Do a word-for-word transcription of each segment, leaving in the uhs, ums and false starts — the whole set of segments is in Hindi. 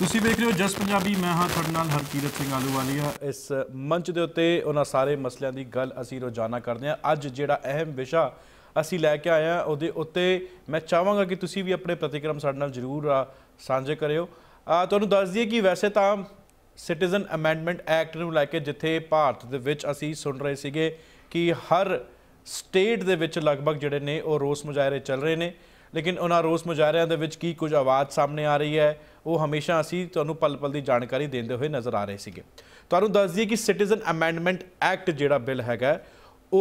ਤੁਸੀਂ ਵੇਖ ਰਹੇ ਹੋ ਜਸ ਪੰਜਾਬੀ। मैं हाँ ਤੁਹਾਡੇ ਨਾਲ ਹਰਕੀਰਤ ਸਿੰਘ ਆਲੂਵਾਲੀਆ। इस मंच के उत्ते उन्हां सारे मसलियां की गल असीं रोज़ाना करते हैं। अज जिहड़ा अहम विशा असीं लैके आए हैं उहदे उत्ते मैं चाहांगा कि तुसीं भी अपने प्रतिक्रम साडे नाल जरूर साझे करिओ। तुहानूं दस दईए कि वैसे तो सिटीजन अमेंडमेंट एक्ट नूं लैके जिथे भारत दे विच असीं सुन रहे सीगे कि हर स्टेट दे विच लगभग जिहड़े ने वो रोस मुजाहरे चल रहे हैं, लेकिन उन्होंने रोस मुजाहरियां दे विच की कुछ आवाज़ सामने आ रही है वो हमेशा असी तुहानूं पल पल की जानकारी देंदे हुए नज़र आ रहे सीगे। तुहानूं दस दईए कि सिटीजन अमेंडमेंट एक्ट जिहड़ा बिल हैगा वो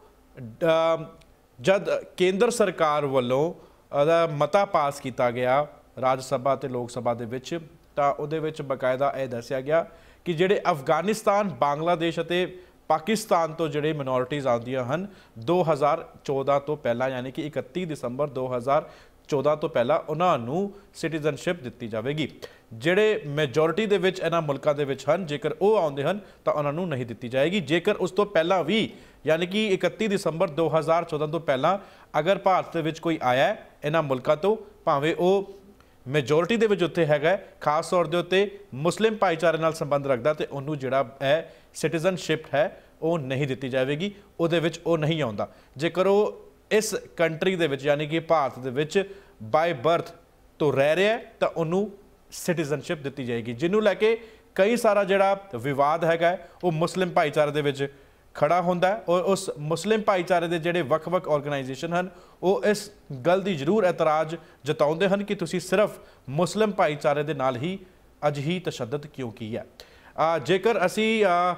जद केंद्र सरकार वालों ਉਹਦਾ मता पास किया गया राज सभा ते लोक सभा दे विच तां उहदे विच बकायदा यह दस्सिया गया कि जिहड़े अफगानिस्तान बांग्लादेश अते पाकिस्तान तो जिहड़े मिनोरिटीज़ आउंदियां हन दो हज़ार चौदह तो पहला यानी कि इकत्ती दिसंबर दो हज़ार चौदह तो पहला उन्होंने सिटीजनशिप दी जाएगी। जिहड़े मैजोरिटी दे विच इन्हां मुल्कां दे विच हन जेकर वो आउंदे हन तां उन्होंने नहीं दी जाएगी। जेकर उस तो पहला भी यानी कि इकत्ती दिसंबर दो हज़ार चौदह तो पहला अगर भारत दे विच कोई आया है इन्हां मुल्कां तो भावें वो मैजोरिटी दे विच उत्थे हैगा खास तौर दे उत्ते मुस्लिम भाईचारे नाल संबंध रखदा ते उन्होंने जिहड़ा है सिटीजनशिप है वो नहीं दी जाएगी, उहदे विच वो नहीं आउंदा। जेकर वो इस कंट्री दे विच यानी कि भारत दे विच बाय बर्थ तो रह रहा है तो उन्होंने सिटीजनशिप दी जाएगी, जिन्हों लैके कई सारा जिहड़ा विवाद हैगा वो मुस्लिम भाईचारे दे विच खड़ा होंदा है और उस मुस्लिम भाईचारे के जिहड़े वख-वख ऑर्गेनाइजेशन हैं वो इस गल की जरूर एतराज़ जताउंदे हैं कि तुसीं सिर्फ मुस्लिम भाईचारे के नाल ही अजिही तशद्दद क्यों की है। आ, जेकर असी आ,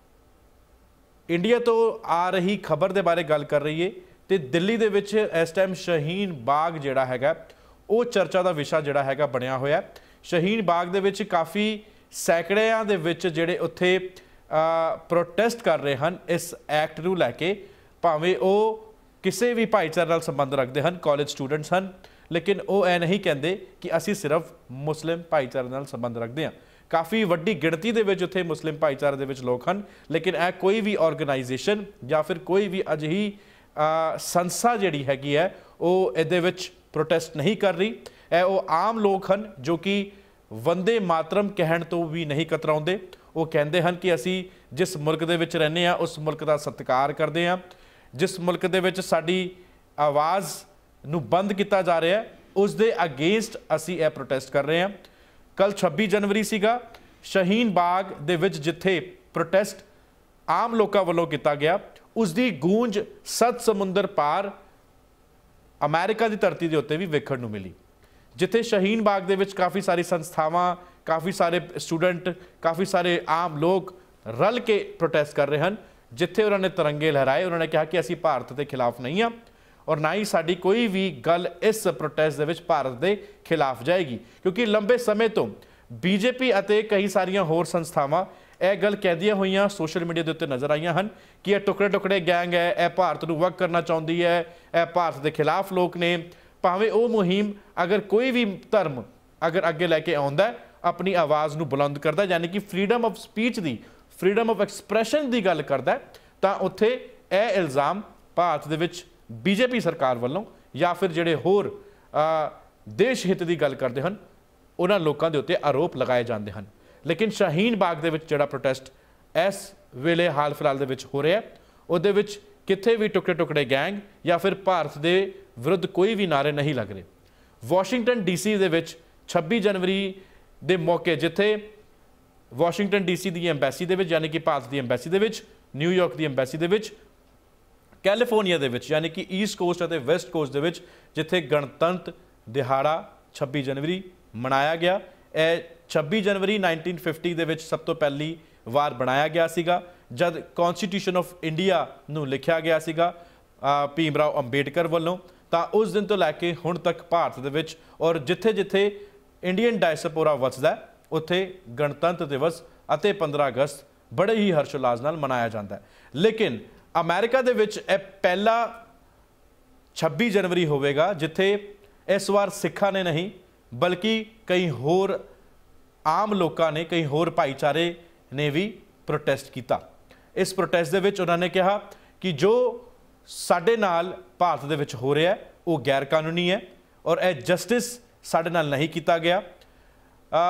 इंडिया तो आ रही खबर के बारे गल कर रही है तो दिल्ली दे विच इस टाइम शहीन बाग जिहड़ा हैगा वो चर्चा का विषय जिहड़ा हैगा बनिया होया। शहीन बाग दे विच काफ़ी सैकड़ियां दे विच जिहड़े उत्थे प्रोटेस्ट कर रहे हैं इस एक्ट नूं लैके, भावें वो किसी भी भाईचारे नाल संबंध रखते हैं, कॉलेज स्टूडेंट्स हैं, लेकिन वो ऐ नहीं कहते कि असी सिर्फ मुस्लिम भाईचारे नाल संबंध रखते हैं। काफ़ी वड्डी गिणती दे विच उत्थे मुस्लिम भाईचारे दे विच लोग हैं, लेकिन यह कोई भी ऑर्गेनाइजेशन या फिर कोई भी अजिही संस्था जिहड़ी हैगी है वो इहदे विच प्रोटेस्ट नहीं कर रही। ए वो आम लोग हैं जो कि वंदे मातरम कहण तो भी नहीं कतराउंदे। वो कहते हैं कि असी जिस मुल्क दे विच रहने आ उस मुल्क का सत्कार करते हैं, जिस मुल्क दे विच साडी आवाज़ नूं बंद किया जा रहा है उस दे अगेंस्ट असी यह प्रोटेस्ट कर रहे हैं। कल छब्बी जनवरी सीगा, शहीन बाग दे विच जिथे प्रोटेस्ट आम लोगों वालों किया गया उसकी गूंज सत समुंदर पार अमेरिका की धरती के उत्ते भी वेखण नूं मिली, जिथे शहीन बाग दे विच काफ़ी सारी संस्थावां, काफ़ी सारे स्टूडेंट, काफ़ी सारे आम लोग रल के प्रोटेस्ट कर रहे हैं। जिथे उन्होंने तिरंगे लहराए, उन्होंने कहा कि असी भारत के खिलाफ नहीं हाँ और ना ही साड़ी कोई भी गल इस प्रोटेस्ट दे विच भारत के खिलाफ जाएगी, क्योंकि लंबे समय तो बीजेपी अते कई सारियां होर संस्थावां यह गल कहदियां होइयां सोशल मीडिया के उत्ते नज़र आईयां हैं कि यह टुकड़े टुकड़े गैंग है, यह भारत नूं वग करना चाहती है, यह भारत के खिलाफ लोग ने। भावें वो मुहिम अगर कोई भी धर्म अगर अगे लैके आउंदा है अपनी आवाज़ नूं बुलंद करता यानी कि फ्रीडम ऑफ स्पीच की, फ्रीडम ऑफ एक्सप्रैशन की गल करता है, तो उत्थे यह इल्ज़ाम भारत दे विच बीजेपी सरकार वालों या फिर जिहड़े होर देश हित की गल करते हैं उन्हां लोगों के उत्ते आरोप लगाए जाते हैं। लेकिन शहीन बाग दे विच जिहड़ा प्रोटेस्ट इस वेले हाल फिलहाल दे विच हो रहा है उहदे विच किथे भी टुकड़े टुकड़े गैंग या फिर भारत के विरुद्ध कोई भी नारे नहीं लग रहे। वाशिंगटन डी सी दे विच छब्बी जनवरी दे मौके जिथे वाशिंगटन डी सी की एंबैसी दे विच यानी कि भारत की एंबैसी दे विच, न्यूयॉर्क की एंबैसी दे विच, कैलीफोर्निया दे विच यानी कि ईस्ट कोस्ट और वैसट कोस्ट दे विच जिथे गणतंत्र दिहाड़ा छब्बी जनवरी मनाया गया। यह छब्बी जनवरी नाइनटीन फिफ्टी दे विच सब तो पहली वार बनाया गया सीगा जब कॉन्स्टिट्यूशन ऑफ इंडिया नूं लिखिया गया सीगा भीम राव अंबेडकर वालों। तो उस दिन तो लैके हुण तक भारत दे विच और जिथे जिथे इंडियन डायस्पोरा वसदा उत्थे गणतंत्र दिवस अते पंद्रह अगस्त बड़े ही हर्षोल्लास नाल मनाया जाता है। लेकिन अमेरिका दे विच यह पहला छब्बी जनवरी होवेगा जिथे इस बार सिखा ने नहीं बल्कि कई होर आम लोगों ने, कई होर भाईचारे ने भी प्रोटेस्ट किया। इस प्रोटेस्ट दे विच उन्होंने कहा कि जो साडे नाल भारत दे विच हो रहा है वो गैर कानूनी है और यह जस्टिस साडे नाल नहीं किया गया।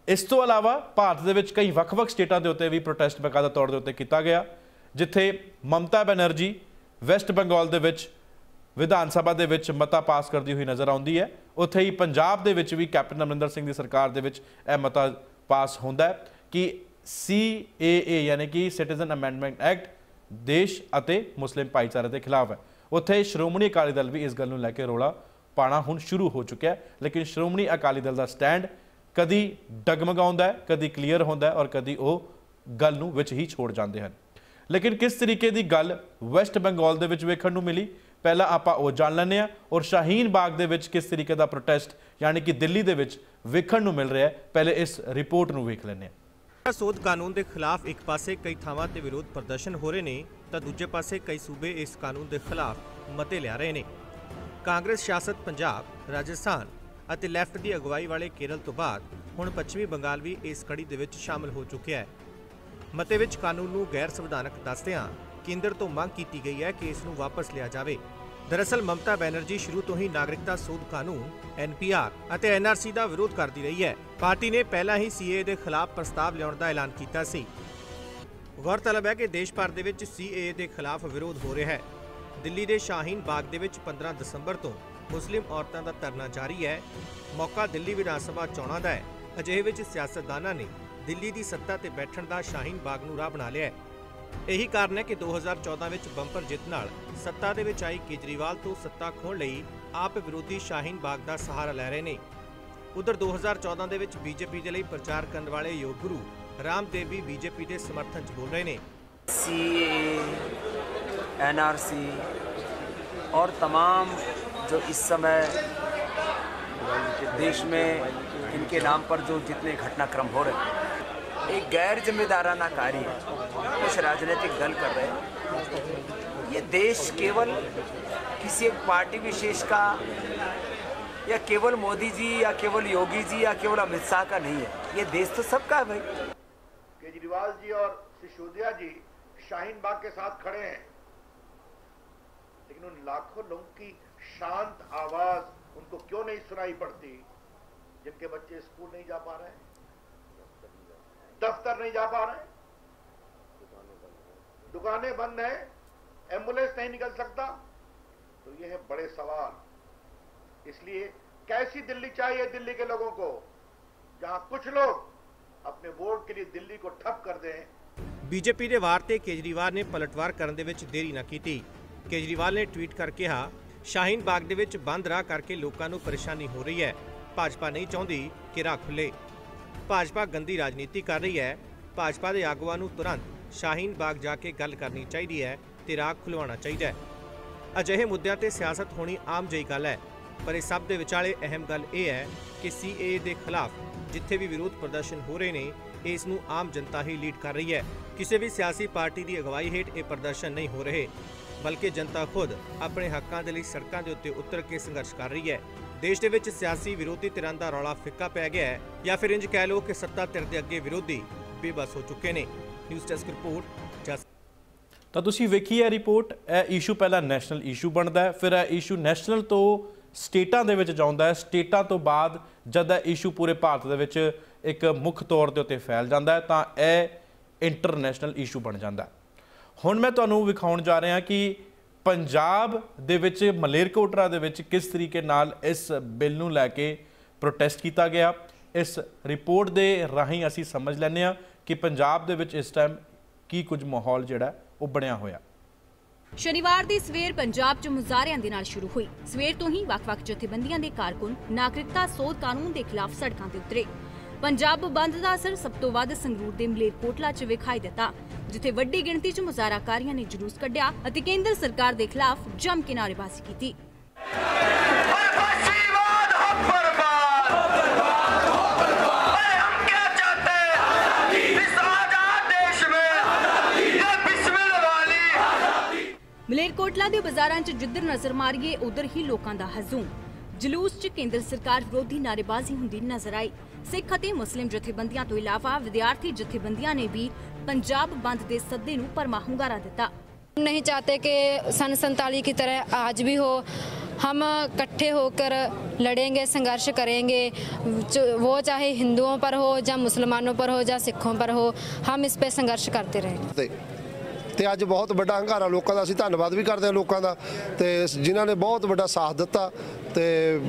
इस तो अलावा भारत दे विच कई वख-वख स्टेटां दे उत्ते भी प्रोटेस्ट बाकायदा तौर दे उत्ते कीता गया, जिथे ममता बनर्जी वैस्ट बंगाल दे विच विधान सभा दे विच मता पास करती हुई नज़र आउंदी है, उत्थे ही पंजाब दे विच भी कैप्टन अमरिंदर सिंह दी सरकार दे विच यह मता पास होंदा है कि सी ए ए यानी कि सिटीजन अमेंडमेंट एक्ट देश अते मुस्लिम भाईचारे के खिलाफ है। उत्थे श्रोमणी अकाली दल भी इस गल नूं लैके रौला पाना हुण शुरू हो चुका है, लेकिन श्रोमणी अकाली दल का स्टैंड कदी डगमगाउंदा है, कदी क्लीयर होंदा है और कदी वो गल नूं विच ही छोड़ जाते हैं। लेकिन किस तरीके की गल वैस्ट बंगाल दे विच वेखण नूं मिली, पहला आपां वो जान लैंदे आ, और शाहीन बाग दे विच किस तरीके का प्रोटेस्ट यानी कि दिल्ली दे विच वेखण नूं मिल रहा है, पहले इस रिपोर्ट नूं वेख लैंदे आ। सोध कानून के खिलाफ एक पासे कई थावां ते विरोध प्रदर्शन हो रहे हैं, तो दूजे पासे कई सूबे इस कानून के खिलाफ मते लिया रहे हैं। कांग्रेस शासित पंजाब, राजस्थान ਅਤੇ ਲੈਫਟ ਦੀ ਅਗਵਾਈ ਵਾਲੇ ਕੇਰਲ ਤੋਂ ਬਾਅਦ ਹੁਣ ਪੱਛਮੀ ਬੰਗਾਲ ਵੀ ਇਸ ਕੜੀ ਦੇ ਵਿੱਚ ਸ਼ਾਮਲ ਹੋ ਚੁੱਕਿਆ ਹੈ। ਮਤੇ ਵਿੱਚ ਕਾਨੂੰਨ ਨੂੰ ਗੈਰ ਸੰਵਿਧਾਨਕ ਦੱਸਦਿਆਂ ਕੇਂਦਰ ਤੋਂ ਮੰਗ ਕੀਤੀ ਗਈ ਹੈ ਕਿ ਇਸ ਨੂੰ ਵਾਪਸ ਲਿਆ ਜਾਵੇ। ਦਰਅਸਲ ਮਮਤਾ ਬੈਨਰਜੀ ਸ਼ੁਰੂ ਤੋਂ ਹੀ ਨਾਗਰਿਕਤਾ ਸੋਧ ਕਾਨੂੰਨ ਐਨ ਪੀ ਆਰ ਅਤੇ ਐਨ ਆਰ ਸੀ ਦਾ ਵਿਰੋਧ ਕਰਦੀ ਰਹੀ ਹੈ। ਪਾਰਟੀ ਨੇ ਪਹਿਲਾਂ ਹੀ ਸੀ ਏ ਏ ਦੇ ਖਿਲਾਫ ਪ੍ਰਸਤਾਵ ਲਿਆਉਣ ਦਾ ਐਲਾਨ ਕੀਤਾ ਸੀ। ਗੌਰਤਲਬ ਹੈ ਕਿ ਦੇਸ਼ ਭਰ ਦੇ ਵਿੱਚ ਸੀ ਏ ਏ ਦੇ ਖਿਲਾਫ ਵਿਰੋਧ ਹੋ ਰਿਹਾ ਹੈ। ਦਿੱਲੀ ਦੇ ਸ਼ਾਹੀਨ ਬਾਗ ਦੇ ਵਿੱਚ ਪੰਦਰਾਂ ਦਸੰਬਰ ਤੋਂ ਮੁਸਲਿਮ ਔਰਤਾਂ ਦਾ ਧਰਨਾ ਜਾਰੀ ਹੈ। ਮੌਕਾ ਦਿੱਲੀ ਵਿਧਾਨ ਸਭਾ ਚੋਣਾਂ ਦਾ ਹੈ। ਅਜਿਹੇ ਵਿੱਚ ਸਿਆਸਤਦਾਨਾਂ ਨੇ ਦਿੱਲੀ ਦੀ ਸੱਤਾ ਤੇ ਬੈਠਣ ਦਾ ਸ਼ਾਹੀਨ ਬਾਗ ਨੂੰ ਰਾਹ ਬਣਾ ਲਿਆ ਹੈ। ਇਹੀ ਕਾਰਨ ਹੈ ਕਿ ਦੋ ਹਜ਼ਾਰ ਚੌਦਾਂ ਵਿੱਚ ਬੰਪਰ ਜਿੱਤ ਨਾਲ ਸੱਤਾ ਦੇ ਵਿੱਚ ਆਈ ਕੇਜਰੀਵਾਲ ਤੋਂ ਸੱਤਾ ਖੋਹਣ ਲਈ ਆਪ ਵਿਰੋਧੀ ਸ਼ਾਹੀਨ ਬਾਗ ਦਾ ਸਹਾਰਾ ਲੈ ਰਹੇ ਨੇ। ਉਧਰ ਦੋ ਹਜ਼ਾਰ ਚੌਦਾਂ ਦੇ ਵਿੱਚ ਬੀਜੇਪੀ ਦੇ ਲਈ ਪ੍ਰਚਾਰ ਕਰਨ ਵਾਲੇ ਯੋਗ ਗੁਰੂ ਰਾਮਦੇਵ ਵੀ ਬੀਜੇਪੀ ਦੇ ਸਮਰਥਨ 'ਚ ਬੋਲ ਰਹੇ ਨੇ। सी एन आर सी और तमाम जो इस समय देश में इनके नाम पर जो जितने घटनाक्रम हो रहे हैं, एक गैर जिम्मेदाराना कार्य कुछ राजनीतिक दल कर रहे हैं। ये देश केवल किसी एक पार्टी विशेष का या केवल मोदी जी या केवल योगी जी या केवल अमित शाह का नहीं है, ये देश तो सबका है भाई। केजरीवाल जी और सिसोदिया जी शाहीन बाग के साथ खड़े हैं, लेकिन उन लाखों लोगों की शांत आवाज उनको क्यों नहीं सुनाई पड़ती, जिनके बच्चे स्कूल नहीं जा पा रहे हैं, दफ्तर नहीं जा पा रहे हैं, दुकानें बंद हैं, एम्बुलेंस नहीं निकल सकता। तो ये है बड़े सवाल। इसलिए कैसी दिल्ली चाहिए दिल्ली के लोगों को, जहां कुछ लोग अपने वोट के लिए दिल्ली को ठप कर दें। ਬੀਜੇਪੀ ਦੇ ਵਾਰ ਤੇ ਕੇਜਰੀਵਾਲ ਨੇ ਪਲਟਵਾਰ ਕਰਨ ਦੇ ਵਿੱਚ ਦੇਰੀ ਨਾ ਕੀਤੀ। ਕੇਜਰੀਵਾਲ ਨੇ ਟਵੀਟ ਕਰਕੇ ਕਿਹਾ, ਸ਼ਾਹੀਨ ਬਾਗ ਦੇ ਵਿੱਚ ਬੰਦ ਰਾਹ ਕਰਕੇ ਲੋਕਾਂ ਨੂੰ ਪਰੇਸ਼ਾਨੀ ਹੋ ਰਹੀ ਹੈ। ਭਾਜਪਾ ਨਹੀਂ ਚਾਹੁੰਦੀ ਕਿ ਰਾਹ ਖੁੱਲੇ। ਭਾਜਪਾ ਗੰਦੀ ਰਾਜਨੀਤੀ ਕਰ ਰਹੀ ਹੈ। ਭਾਜਪਾ ਦੇ ਆਗੂਆਂ ਨੂੰ ਤੁਰੰਤ ਸ਼ਾਹੀਨ ਬਾਗ ਜਾ ਕੇ ਗੱਲ ਕਰਨੀ ਚਾਹੀਦੀ ਹੈ ਤੇ ਰਾਹ ਖੁਲਵਾਉਣਾ ਚਾਹੀਦਾ ਹੈ। ਅਜਿਹੇ ਮੁੱਦਿਆਂ ਤੇ ਸਿਆਸਤ ਹੋਣੀ ਆਮ ਜਿਹੀ ਗੱਲ ਹੈ, ਪਰ ਇਸ ਸਭ ਦੇ ਵਿਚਾਲੇ ਅਹਿਮ ਗੱਲ ਇਹ ਹੈ ਕਿ ਸੀ ਏ ਏ ਦੇ ਖਿਲਾਫ ਜਿੱਥੇ ਵੀ ਵਿਰੋਧ ਪ੍ਰਦਰਸ਼ਨ ਹੋ ਰਹੇ ਨੇ, ਇਸ ਨੂੰ ਆਮ ਜਨਤਾ ਹੀ ਲੀਡ ਕਰ ਰਹੀ ਹੈ। ਕਿਸੇ ਵੀ ਸਿਆਸੀ ਪਾਰਟੀ ਦੀ ਅਗਵਾਈ ਹੇਠ ਇਹ ਪ੍ਰਦਰਸ਼ਨ ਨਹੀਂ ਹੋ ਰਹੇ, ਬਲਕਿ ਜਨਤਾ ਖੁਦ ਆਪਣੇ ਹੱਕਾਂ ਦੇ ਲਈ ਸੜਕਾਂ ਦੇ ਉੱਤੇ ਉਤਰ ਕੇ ਸੰਘਰਸ਼ ਕਰ ਰਹੀ ਹੈ। ਦੇਸ਼ ਦੇ ਵਿੱਚ ਸਿਆਸੀ ਵਿਰੋਧੀ ਧਿਰਾਂ ਦਾ ਰੌਲਾ ਫਿੱਕਾ ਪੈ ਗਿਆ ਹੈ, ਜਾਂ ਫਿਰ ਇੰਜ ਕਹਿ ਲਓ ਕਿ ਸੱਤਾ ਧਿਰ ਦੇ ਅੱਗੇ ਵਿਰੋਧੀ ਬੇਬਸ ਹੋ ਚੁੱਕੇ ਨੇ। News desk report. ਜਸ ਤਾਂ ਤੁਸੀਂ ਵੇਖੀ ਹੈ ਰਿਪੋਰਟ। ਇਹ ਇਸ਼ੂ ਪਹਿਲਾਂ ਨੈਸ਼ਨਲ ਇਸ਼ੂ ਬਣਦਾ ਹੈ, ਫਿਰ ਇਹ ਇਸ਼ੂ ਨੈਸ਼ਨਲ ਤੋਂ ਸਟੇਟਾਂ ਦੇ ਵਿੱਚ ਜਾਂਦਾ ਹੈ, ਸਟੇਟਾਂ ਤੋਂ ਬਾਅਦ ਜਦ ਇਹ ਇਸ਼ੂ ਪੂਰੇ ਭਾਰਤ ਦੇ ਵਿੱਚ ਇੱਕ ਮੁੱਖ ਤੌਰ ਦੇ ਉੱਤੇ ਫੈਲ ਜਾਂਦਾ ਹੈ ਤਾਂ ਇਹ ਇੰਟਰਨੈਸ਼ਨਲ ਇਸ਼ੂ ਬਣ ਜਾਂਦਾ ਹੈ। ਹੁਣ ਮੈਂ ਤੁਹਾਨੂੰ ਵਿਖਾਉਣ ਜਾ ਰਿਹਾ ਕਿ ਪੰਜਾਬ ਦੇ ਵਿੱਚ ਮਲੇਰਕੋਟਲਾ ਦੇ ਵਿੱਚ ਕਿਸ ਤਰੀਕੇ ਨਾਲ ਇਸ ਬਿੱਲ ਨੂੰ ਲੈ ਕੇ ਪ੍ਰੋਟੈਸਟ ਕੀਤਾ ਗਿਆ। ਇਸ ਰਿਪੋਰਟ ਦੇ ਰਾਹੀਂ ਅਸੀਂ ਸਮਝ ਲੈਂਦੇ ਹਾਂ ਕਿ ਪੰਜਾਬ ਦੇ ਵਿੱਚ ਇਸ ਟਾਈਮ ਕੀ ਕੁਝ ਮਾਹੌਲ ਜਿਹੜਾ ਉਹ ਬਣਿਆ ਹੋਇਆ। शनिवार की सवेर पंजाब च मुजाहरियां दे नाल शुरू हुई। सवेर तो ही वख-वख जथेबंदियां दे कारकुन नागरिकता सोध कानून के खिलाफ सड़कों ते उतरे। पंजाब बंद का असर सब तो वध संगरूर के मलेरकोटला च विखाई दिता, जिथे वड्डी गिणती च मुजाहराकारियां ने जुलूस कढ़िया अते केंद्र सरकार के खिलाफ जम के नारेबाजी की। मलेरकोटला के बाजारां च जिधर नजर मारीए उधर ही लोगों का हजूम। जलूस च केंद्र सरकार विरोधी नारेबाजी हुंदी नजर आई। सिख अते मुस्लिम जथेबंदियां तो इलावा विद्यार्थी जथेबंदियां ने भी पंजाब बंद के सद्दे नूं भरमा हुंगारा दिता। नहीं चाहते कि सन संताली की तरह आज भी हो। हम इकट्ठे होकर लड़ेंगे, संघर्ष करेंगे, वो चाहे हिंदुओं पर हो या मुसलमानों पर हो या सिखों पर हो, हम इस पे संघर्ष करते रहेंगे। ਤੇ ਅੱਜ ਬਹੁਤ ਵੱਡਾ ਹੰਗਾਰਾ ਲੋਕਾਂ ਦਾ, ਅਸੀਂ ਧੰਨਵਾਦ ਵੀ ਕਰਦੇ ਹਾਂ ਲੋਕਾਂ ਦਾ ਤੇ ਜਿਨ੍ਹਾਂ ਨੇ ਬਹੁਤ ਵੱਡਾ ਸਾਥ ਦਿੱਤਾ। ਤੇ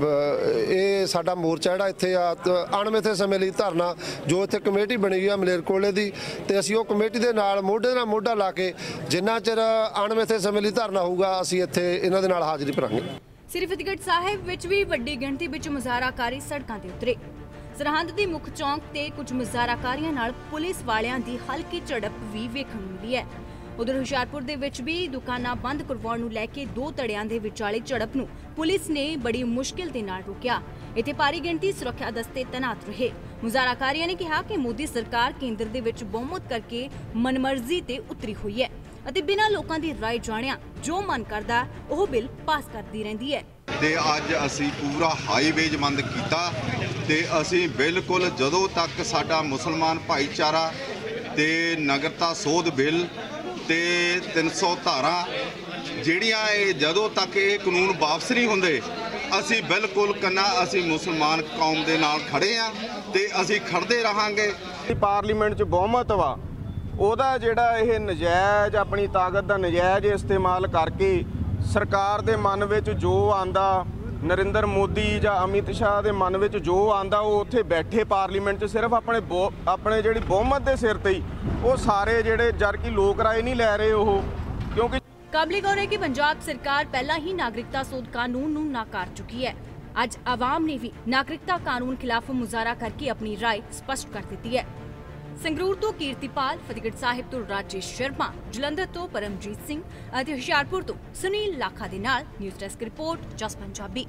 ਇਹ ਸਾਡਾ ਮੋਰਚਾ ਜਿਹੜਾ ਇੱਥੇ ਆ ਅਣਮਿੱਥੇ ਸਮੇਂ ਲਈ ਧਰਨਾ, ਜੋ ਇੱਥੇ ਕਮੇਟੀ ਬਣੀ ਗਈ ਆ ਮਲੇਰਕੋਟਲੇ ਦੀ, ਤੇ ਅਸੀਂ ਉਹ ਕਮੇਟੀ ਦੇ ਨਾਲ ਮੋਢੇ ਨਾਲ ਮੋਢਾ ਲਾ ਕੇ ਜਿੰਨਾ ਚਿਰ ਅਣਮਿੱਥੇ ਸਮੇਂ ਲਈ ਧਰਨਾ ਹੋਊਗਾ ਅਸੀਂ ਇੱਥੇ ਇਹਨਾਂ ਦੇ ਨਾਲ ਹਾਜ਼ਰੀ ਭਰਾਂਗੇ। ਸ੍ਰੀ ਫਤਿਹਗੜ੍ਹ ਸਾਹਿਬ ਵਿੱਚ ਵੀ ਵੱਡੀ ਗਿਣਤੀ ਵਿੱਚ ਮੁਜ਼ਾਹਰਾਕਾਰੀ ਸੜਕਾਂ ਤੇ ਉਤਰੇ। ਸਰਹੰਦ ਦੀ ਮੁੱਖ ਚੌਂਕ ਤੇ ਕੁਝ ਮੁਜ਼ਾਹਰਾਕਾਰੀਆਂ ਨਾਲ ਪੁਲਿਸ ਵਾਲਿਆਂ ਦੀ ਹਲਕੀ ਝੜਪ ਵੀ ਵੇਖਣ ਨੂੰ ਮਿਲੀ ਹੈ। ਉਧਰ ਹੁਸ਼ਿਆਰਪੁਰ ਦੇ ਵਿੱਚ ਵੀ ਦੁਕਾਨਾਂ ਬੰਦ ਕਰਵਾਉਣ ਨੂੰ ਲੈ ਕੇ ਦੋ ਧੜਿਆਂ ਦੇ ਵਿਚਾਲੇ ਝੜਪ ਨੂੰ ਪੁਲਿਸ ਨੇ ਬੜੀ ਮੁਸ਼ਕਿਲ ਦੇ ਨਾਲ ਰੋਕਿਆ। ਇੱਥੇ ਭਾਰੀ ਗਿਣਤੀ ਸੁਰੱਖਿਆ ਦਸਤੇ ਤੈਨਾਤ ਰਹੇ। ਮੁਜ਼ਾਹਰਾਕਾਰੀਆਂ ਨੇ ਕਿਹਾ ਕਿ ਮੋਦੀ ਸਰਕਾਰ ਕੇਂਦਰ ਦੇ ਵਿੱਚ ਬਹੁਮਤ ਕਰਕੇ ਮਨਮਰਜ਼ੀ ਤੇ ਉਤਰੀ ਹੋਈ ਹੈ ਅਤੇ ਬਿਨਾਂ ਲੋਕਾਂ ਦੀ ਰਾਏ ਜਾਣਿਆ ਜੋ ਮਨ ਕਰਦਾ ਉਹ ਬਿੱਲ ਪਾਸ ਕਰਦੀ ਰਹਿੰਦੀ ਹੈ। ਤੇ ਅੱਜ ਅਸੀਂ ਪੂਰਾ ਹਾਈਵੇਜ਼ ਬੰਦ ਕੀਤਾ ਤੇ ਅਸੀਂ ਬਿਲਕੁਲ ਜਦੋਂ ਤੱਕ ਸਾਡਾ ਮੁਸਲਮਾਨ ਭਾਈਚਾਰਾ ਤੇ ਨਗਰਤਾ ਸੋਧ ਬਿੱਲ ਤੇ ਤਿੰਨ ਸੌ ਧਾਰਾ ਜਿਹੜੀਆਂ ਇਹ ਜਦੋਂ ਤੱਕ ਇਹ ਕਾਨੂੰਨ ਵਾਪਸ ਨਹੀਂ ਹੁੰਦੇ ਅਸੀਂ ਬਿਲਕੁਲ ਕੰਨਾ ਅਸੀਂ ਮੁਸਲਮਾਨ ਕੌਮ ਦੇ ਨਾਲ ਖੜੇ ਆ ਤੇ ਅਸੀਂ ਖੜਦੇ ਰਹਾਂਗੇ। ਪਾਰਲੀਮੈਂਟ 'ਚ ਬਹੁਮਤ ਵਾ, ਉਹਦਾ ਜਿਹੜਾ ਇਹ ਨਜਾਇਜ਼ ਆਪਣੀ ਤਾਕਤ ਦਾ ਨਜਾਇਜ਼ ਇਸਤੇਮਾਲ ਕਰਕੇ ਸਰਕਾਰ ਦੇ ਮਨ ਵਿੱਚ ਜੋ ਆਂਦਾ, ਨਰਿੰਦਰ ਮੋਦੀ ਜਾਂ ਅਮਿਤ ਸ਼ਾਹ ਦੇ ਮਨ ਵਿੱਚ ਜੋ ਆਂਦਾ, ਉਹ ਉੱਥੇ ਬੈਠੇ ਪਾਰਲੀਮੈਂਟ 'ਚ ਸਿਰਫ ਆਪਣੇ ਆਪਣੇ ਜਿਹੜੀ ਬਹੁਮਤ ਦੇ ਸਿਰ ਤੇ ਹੀ ਉਹ ਸਾਰੇ ਜਿਹੜੇ ਜਦ ਕਿ ਲੋਕ ਰਾਏ ਨਹੀਂ ਲੈ ਰਹੇ ਉਹ, ਕਿਉਂਕਿ ਕਾਬਲੇ-ਗੌਰ ਹੈ ਕਿ ਪੰਜਾਬ ਸਰਕਾਰ ਪਹਿਲਾਂ ਹੀ ਨਾਗਰਿਕਤਾ ਸੋਧ ਕਾਨੂੰਨ ਨੂੰ ਨਾਕਾਰ ਚੁੱਕੀ ਹੈ। ਅੱਜ ਆਵਾਮ ਨੇ ਵੀ ਨਾਗਰਿਕਤਾ ਕਾਨੂੰਨ ਖਿਲਾਫ ਮੁਜ਼ਾਹਰਾ ਕਰਕੇ ਆਪਣੀ ਰਾਏ ਸਪਸ਼ਟ ਕਰ ਦਿੱਤੀ ਹੈ। ਸੰਗਰੂਰ ਤੋਂ ਕੀਰਤੀਪਾਲ, ਫਤਿਹਗੜ੍ਹ ਸਾਹਿਬ ਤੋਂ ਰਾਜੇਸ਼ ਸ਼ਰਮਾ, ਜਲੰਧਰ ਤੋਂ ਪਰਮਜੀਤ ਸਿੰਘ ਅਤੇ ਹੁਸ਼ਿਆਰਪੁਰ ਤੋਂ ਸੁਨੀਲ ਲਾਖਾ ਦੇ ਨਾਲ news desk report Jus Punjabi.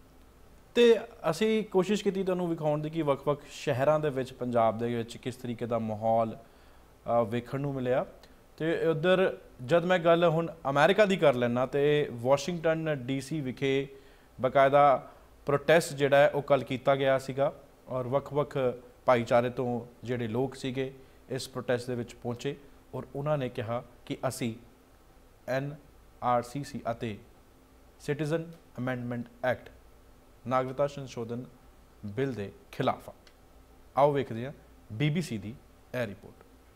ਤੇ ਅਸੀਂ ਕੋਸ਼ਿਸ਼ ਕੀਤੀ ਤੁਹਾਨੂੰ ਵਿਖਾਉਣ ਦੀ ਕਿ ਵੱਖ-ਵੱਖ ਸ਼ਹਿਰਾਂ ਦੇ ਵਿੱਚ ਪੰਜਾਬ ਦੇ ਵਿੱਚ ਕਿਸ ਤਰੀਕੇ ਦਾ ਮਾਹੌਲ ਵੇਖਣ ਨੂੰ ਮਿਲਿਆ। ਤੇ ਉਧਰ ਜਦ ਮੈਂ ਗੱਲ ਹੁਣ ਅਮਰੀਕਾ ਦੀ ਕਰ ਲੈਣਾ ਤੇ ਵਾਸ਼ਿੰਗਟਨ ਡੀਸੀ ਵਿਖੇ ਬਕਾਇਦਾ ਪ੍ਰੋਟੈਸਟ ਜਿਹੜਾ ਹੈ ਉਹ ਕੱਲ੍ਹ ਕੀਤਾ ਗਿਆ ਸੀਗਾ ਔਰ ਵੱਖ-ਵੱਖ ਭਾਈਚਾਰੇ ਤੋਂ ਜਿਹੜੇ ਲੋਕ ਸੀਗੇ ਇਸ ਪ੍ਰੋਟੈਸਟ ਦੇ ਵਿੱਚ ਪਹੁੰਚੇ ਔਰ ਉਹਨਾਂ ਨੇ ਕਿਹਾ ਕਿ ਅਸੀਂ ਐਨ ਆਰ ਸੀ ਸੀ ਅਤੇ ਸਿਟੀਜ਼ਨ ਅਮੈਂਡਮੈਂਟ ਐਕਟ ਨਾਗਰਿਕਤਾ ਸੰਸ਼ੋਧਨ ਬਿੱਲ ਦੇ ਖਿਲਾਫ ਆ। ਆਓ ਵੇਖਦੇ ਹਾਂ ਬੀ ਬੀ ਸੀ ਦੀ ਇਹ ਰਿਪੋਰਟ।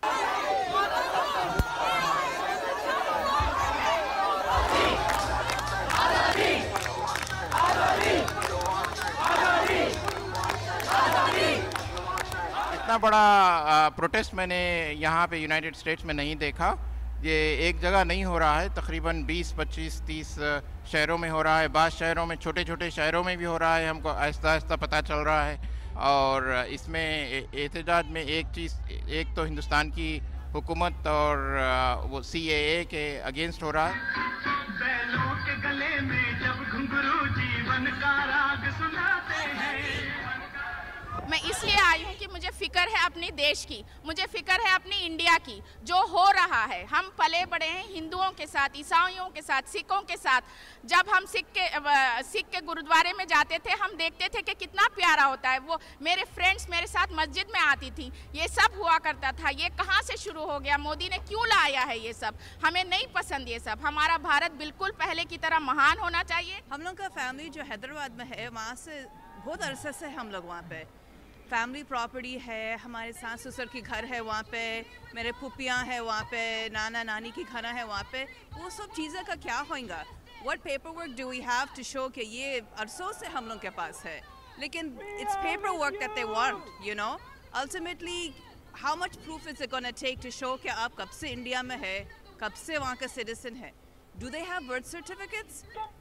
इतना बड़ा प्रोटेस्ट मैंने यहाँ पे यूनाइटेड स्टेट्स में नहीं देखा। ये एक जगह नहीं हो रहा है, तकरीबन बीस पच्चीस तीस शहरों में हो रहा है। बाज़ शहरों में, छोटे छोटे शहरों में भी हो रहा है, हमको आहिस्ता आहिस्ता पता चल रहा है। और इसमें एहतजाज में एक चीज़, एक तो हिंदुस्तान की हुकूमत और वो सी ए ए के अगेंस्ट हो रहा है। बैलों के गले में जब घुंघरू जीवन का राग सुनाते हैं। मैं इसलिए आई हूँ कि मुझे फ़िक्र है अपने देश की, मुझे फ़िक्र है अपनी इंडिया की। जो हो रहा है, हम पले बड़े हैं हिंदुओं के साथ, ईसाइयों के साथ, सिखों के साथ। जब हम सिख के सिख के गुरुद्वारे में जाते थे हम देखते थे कि कितना प्यारा होता है। वो मेरे फ्रेंड्स मेरे साथ मस्जिद में आती थी, ये सब हुआ करता था। ये कहाँ से शुरू हो गया? मोदी ने क्यों लाया है ये सब? हमें नहीं पसंद ये सब। हमारा भारत बिल्कुल पहले की तरह महान होना चाहिए। हम लोग का फैमिली जो हैदराबाद में है, वहाँ से बहुत अरसे से हम लोग वहाँ पे फैमिली प्रॉपर्टी है, हमारे सास ससुर की घर है वहाँ पे, मेरे फूफियाँ हैं वहाँ पे, नाना नानी की घर है वहाँ पे। वो सब चीज़ें का क्या होगा? What paper work do we have to show कि ये अरसों से हम लोग के पास है, लेकिन it's paper work that they want, you know. Ultimately how much proof is it gonna take to show कि आप कब से इंडिया में है, कब से वहाँ का सिटीजन है? Do they have birth certificates?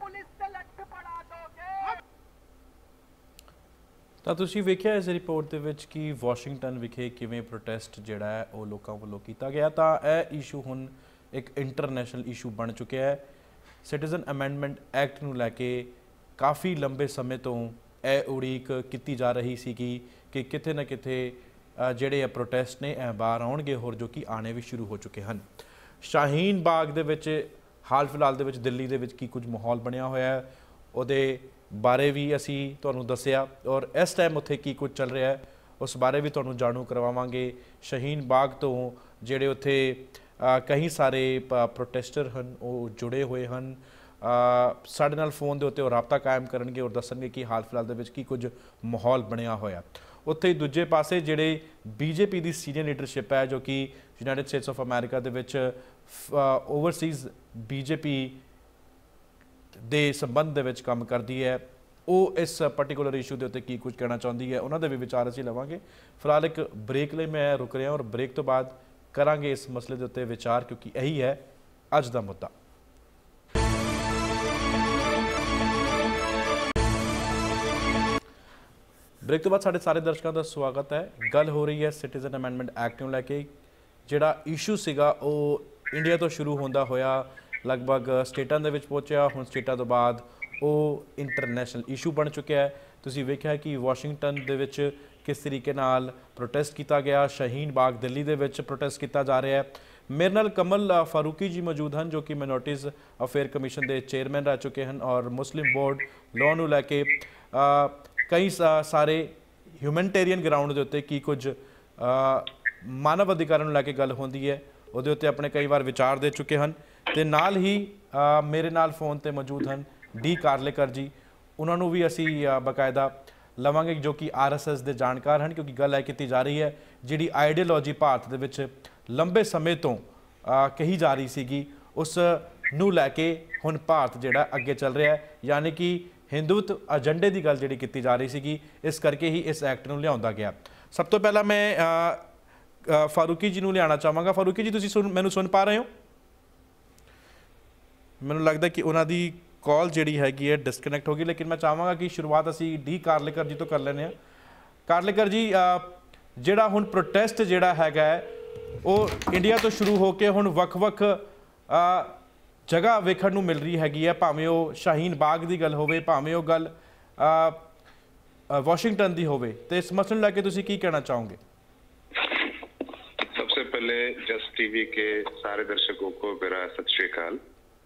ਤਾਂ ਤੁਸੀਂ ਵੇਖਿਆ ਇਸ ਰਿਪੋਰਟ ਦੇ ਵਿੱਚ ਕਿ ਵਾਸ਼ਿੰਗਟਨ ਵਿਖੇ ਕਿਵੇਂ ਪ੍ਰੋਟੈਸਟ ਜਿਹੜਾ ਹੈ ਉਹ ਲੋਕਾਂ ਵੱਲੋਂ ਕੀਤਾ ਗਿਆ। ਤਾਂ ਇਹ ਇਸ਼ੂ ਹੁਣ ਇੱਕ ਇੰਟਰਨੈਸ਼ਨਲ ਇਸ਼ੂ ਬਣ ਚੁੱਕਿਆ ਹੈ। ਸਿਟੀਜ਼ਨ ਅਮੈਂਡਮੈਂਟ ਐਕਟ ਨੂੰ ਲੈ ਕੇ ਕਾਫੀ ਲੰਬੇ ਸਮੇਂ ਤੋਂ ਇਹ ਉਡੀਕ ਕੀਤੀ ਜਾ ਰਹੀ ਸੀ ਕਿ ਕਿਤੇ ਨਾ ਕਿਤੇ ਜਿਹੜੇ ਇਹ ਪ੍ਰੋਟੈਸਟ ਨੇ ਇਹ ਬਾਹਰ ਆਉਣਗੇ ਹੋਰ ਜੋ ਕਿ ਆਣੇ ਵੀ ਸ਼ੁਰੂ ਹੋ ਚੁੱਕੇ ਹਨ। ਸ਼ਾਹੀਨ ਬਾਗ ਦੇ ਵਿੱਚ ਹਾਲ ਫਿਲਹਾਲ ਦੇ ਵਿੱਚ ਦਿੱਲੀ ਦੇ ਵਿੱਚ ਕੀ ਕੁਝ ਮਾਹੌਲ ਬਣਿਆ ਹੋਇਆ ਹੈ ਉਹਦੇ ਬਾਰੇ ਵੀ ਅਸੀਂ ਤੁਹਾਨੂੰ ਦੱਸਿਆ ਔਰ ਇਸ ਟਾਈਮ ਉੱਥੇ ਕੀ ਕੁਝ ਚੱਲ ਰਿਹਾ ਹੈ ਉਸ ਬਾਰੇ ਵੀ ਤੁਹਾਨੂੰ ਜਾਣੂ ਕਰਵਾਵਾਂਗੇ। ਸ਼ਾਹੀਨ ਬਾਗ ਤੋਂ ਜਿਹੜੇ ਉੱਥੇ ਕਈ ਸਾਰੇ ਪ੍ਰੋਟੈਸਟਰ ਹਨ ਉਹ ਜੁੜੇ ਹੋਏ ਹਨ ਸਾਡੇ ਨਾਲ ਫੋਨ ਦੇ ਉੱਤੇ ਉਹ ਰਾਬਤਾ ਕਾਇਮ ਕਰਨਗੇ ਔਰ ਦੱਸਣਗੇ ਕਿ ਹਾਲ ਫਿਲਹਾਲ ਦੇ ਵਿੱਚ ਕੀ ਕੁਝ ਮਾਹੌਲ ਬਣਿਆ ਹੋਇਆ। ਉੱਥੇ ਹੀ ਦੂਜੇ ਪਾਸੇ ਜਿਹੜੇ ਬੀਜੇਪੀ ਦੀ ਸੀਨੀਅਰ ਲੀਡਰਸ਼ਿਪ ਹੈ ਜੋ ਕਿ ਯੂਨਾਈਟਿਡ ਸਟੇਟਸ ਆਫ ਅਮਰੀਕਾ ਦੇ ਵਿੱਚ ਓਵਰਸੀਜ਼ ਬੀਜੇਪੀ ਦੇ ਸੰਬੰਧ ਦੇ ਵਿੱਚ ਕੰਮ ਕਰਦੀ ਹੈ, ਉਹ ਇਸ ਪਾਰਟੀਕੂਲਰ ਇਸ਼ੂ ਦੇ ਉੱਤੇ ਕੀ ਕੁਝ ਕਹਿਣਾ ਚਾਹੁੰਦੀ ਹੈ, ਉਹਨਾਂ ਦੇ ਵੀ ਵਿਚਾਰ ਅਸੀਂ ਲਵਾਂਗੇ। ਫਿਲਹਾਲ ਇੱਕ ਬ੍ਰੇਕ ਲਈ ਮੈਂ ਰੁਕ ਰਿਹਾ ਔਰ ਬ੍ਰੇਕ ਤੋਂ ਬਾਅਦ ਕਰਾਂਗੇ ਇਸ ਮਸਲੇ ਦੇ ਉੱਤੇ ਵਿਚਾਰ, ਕਿਉਂਕਿ ਇਹੀ ਹੈ ਅੱਜ ਦਾ ਮੁੱਦਾ। ਬ੍ਰੇਕ ਤੋਂ ਬਾਅਦ ਸਾਡੇ ਸਾਰੇ ਦਰਸ਼ਕਾਂ ਦਾ ਸਵਾਗਤ ਹੈ। ਗੱਲ ਹੋ ਰਹੀ ਹੈ ਸਿਟੀਜ਼ਨ ਅਮੈਂਡਮੈਂਟ ਐਕਟ ਨੂੰ ਲੈ ਕੇ। ਜਿਹੜਾ ਇਸ਼ੂ ਸੀਗਾ ਉਹ ਇੰਡੀਆ ਤੋਂ ਸ਼ੁਰੂ ਹੁੰਦਾ ਹੋਇਆ ਲਗਭਗ ਸਟੇਟਾਂ ਦੇ ਵਿੱਚ ਪਹੁੰਚਿਆ, ਹੁਣ ਸਟੇਟਾਂ ਤੋਂ ਬਾਅਦ ਉਹ ਇੰਟਰਨੈਸ਼ਨਲ ਇਸ਼ੂ ਬਣ ਚੁੱਕਿਆ ਹੈ। ਤੁਸੀਂ ਵੇਖਿਆ ਕਿ ਵਾਸ਼ਿੰਗਟਨ ਦੇ ਵਿੱਚ ਕਿਸ ਤਰੀਕੇ ਨਾਲ ਪ੍ਰੋਟੈਸਟ ਕੀਤਾ ਗਿਆ, ਸ਼ਹੀਨ ਬਾਗ ਦਿੱਲੀ ਦੇ ਵਿੱਚ ਪ੍ਰੋਟੈਸਟ ਕੀਤਾ ਜਾ ਰਿਹਾ ਹੈ। ਮੇਰੇ ਨਾਲ ਕਮਲ ਫਾਰੂਕੀ ਜੀ ਮੌਜੂਦ ਹਨ ਜੋ ਕਿ ਮਾਈਨੋਰਟੀਜ਼ ਅਫੇਅਰ ਕਮਿਸ਼ਨ ਦੇ ਚੇਅਰਮੈਨ ਰਹਿ ਚੁੱਕੇ ਹਨ ਔਰ ਮੁਸਲਿਮ ਬੋਰਡ ਲਾਅ ਨੂੰ ਲੈ ਕੇ ਕਈ ਸਾਰੇ ਹਿਊਮੈਨਿਟੇਰੀਅਨ ਗਰਾਊਂਡ ਦੇ ਉੱਤੇ ਕੀ ਕੁਝ ਮਾਨਵ ਅਧਿਕਾਰਾਂ ਨੂੰ ਲੈ ਕੇ ਗੱਲ ਹੁੰਦੀ ਹੈ ਉਹਦੇ ਉੱਤੇ ਆਪਣੇ ਕਈ ਵਾਰ ਵਿਚਾਰ ਦੇ ਚੁੱਕੇ ਹਨ। ਤੇ ਨਾਲ ਹੀ ਮੇਰੇ ਨਾਲ ਫੋਨ ਤੇ ਮੌਜੂਦ ਹਨ ਡੀ ਕਾਰਲੇਕਰ ਜੀ, ਉਹਨਾਂ ਨੂੰ ਵੀ ਅਸੀਂ ਬਕਾਇਦਾ ਲਵਾਂਗੇ ਜੋ ਕਿ ਆਰ ਐਸ ਐਸ ਦੇ ਜਾਣਕਾਰ ਹਨ, ਕਿਉਂਕਿ ਗੱਲ ਇਹ ਕੀਤੀ ਜਾ ਰਹੀ ਹੈ ਜਿਹੜੀ ਆਈਡੀਓਲੋਜੀ ਭਾਰਤ ਦੇ ਵਿੱਚ ਲੰਬੇ ਸਮੇਂ ਤੋਂ ਕਹੀ ਜਾ ਰਹੀ ਸੀਗੀ ਉਸ ਨੂੰ ਲੈ ਕੇ ਹੁਣ ਭਾਰਤ ਜਿਹੜਾ ਅੱਗੇ ਚੱਲ ਰਿਹਾ ਹੈ, ਯਾਨੀ ਕਿ ਹਿੰਦੂਤਵ ਏਜੰਡੇ ਦੀ ਗੱਲ ਜਿਹੜੀ ਕੀਤੀ ਜਾ ਰਹੀ ਸੀਗੀ, ਇਸ ਕਰਕੇ ਹੀ ਇਸ ਐਕਟ ਨੂੰ ਲਿਆਉਂਦਾ ਗਿਆ। ਸਭ ਤੋਂ ਪਹਿਲਾਂ ਮੈਂ ਫਾਰੂਕੀ ਜੀ ਨੂੰ ਲਿਆਉਣਾ ਚਾਹਾਂਗਾ। ਫਾਰੂਕੀ ਜੀ, ਤੁਸੀਂ ਸੁਣ ਮੈਨੂੰ ਸੁਣ ਪਾ ਰਹੇ ਹੋ? ਮੈਨੂੰ ਲੱਗਦਾ ਕਿ ਉਹਨਾਂ ਦੀ ਕਾਲ ਜਿਹੜੀ ਹੈਗੀ ਹੈ ਡਿਸਕਨੈਕਟ ਹੋ ਗਈ, ਲੇਕਿਨ ਮੈਂ ਚਾਹਾਂਗਾ ਕਿ ਸ਼ੁਰੂਆਤ ਅਸੀਂ ਡੀ ਕਾਰਲੇਕਰ ਜੀ ਤੋਂ ਕਰ ਲੈਂਦੇ ਹਾਂ। ਕਾਰਲੇਕਰ ਜੀ, ਜਿਹੜਾ ਹੁਣ ਪ੍ਰੋਟੈਸਟ ਜਿਹੜਾ ਹੈਗਾ ਉਹ ਇੰਡੀਆ ਤੋਂ ਸ਼ੁਰੂ ਹੋ ਕੇ ਹੁਣ ਵੱਖ-ਵੱਖ ਜਗ੍ਹਾ ਵੇਖਣ ਨੂੰ ਮਿਲ ਰਹੀ ਹੈਗੀ ਹੈ, ਭਾਵੇਂ ਉਹ ਸ਼ਾਹੀਨ ਬਾਗ ਦੀ ਗੱਲ ਹੋਵੇ, ਭਾਵੇਂ ਉਹ ਗੱਲ ਵਾशिंगटन ਦੀ ਹੋਵੇ, ਤੇ ਇਸ ਮਸਲੇ ਨੂੰ ਲੈ ਕੇ ਤੁਸੀਂ ਕੀ ਕਹਿਣਾ ਚਾਹੋਗੇ? सबसे पहले जस्ट टीवी के सारे दर्शकों को मेरा सत श्री अकाल।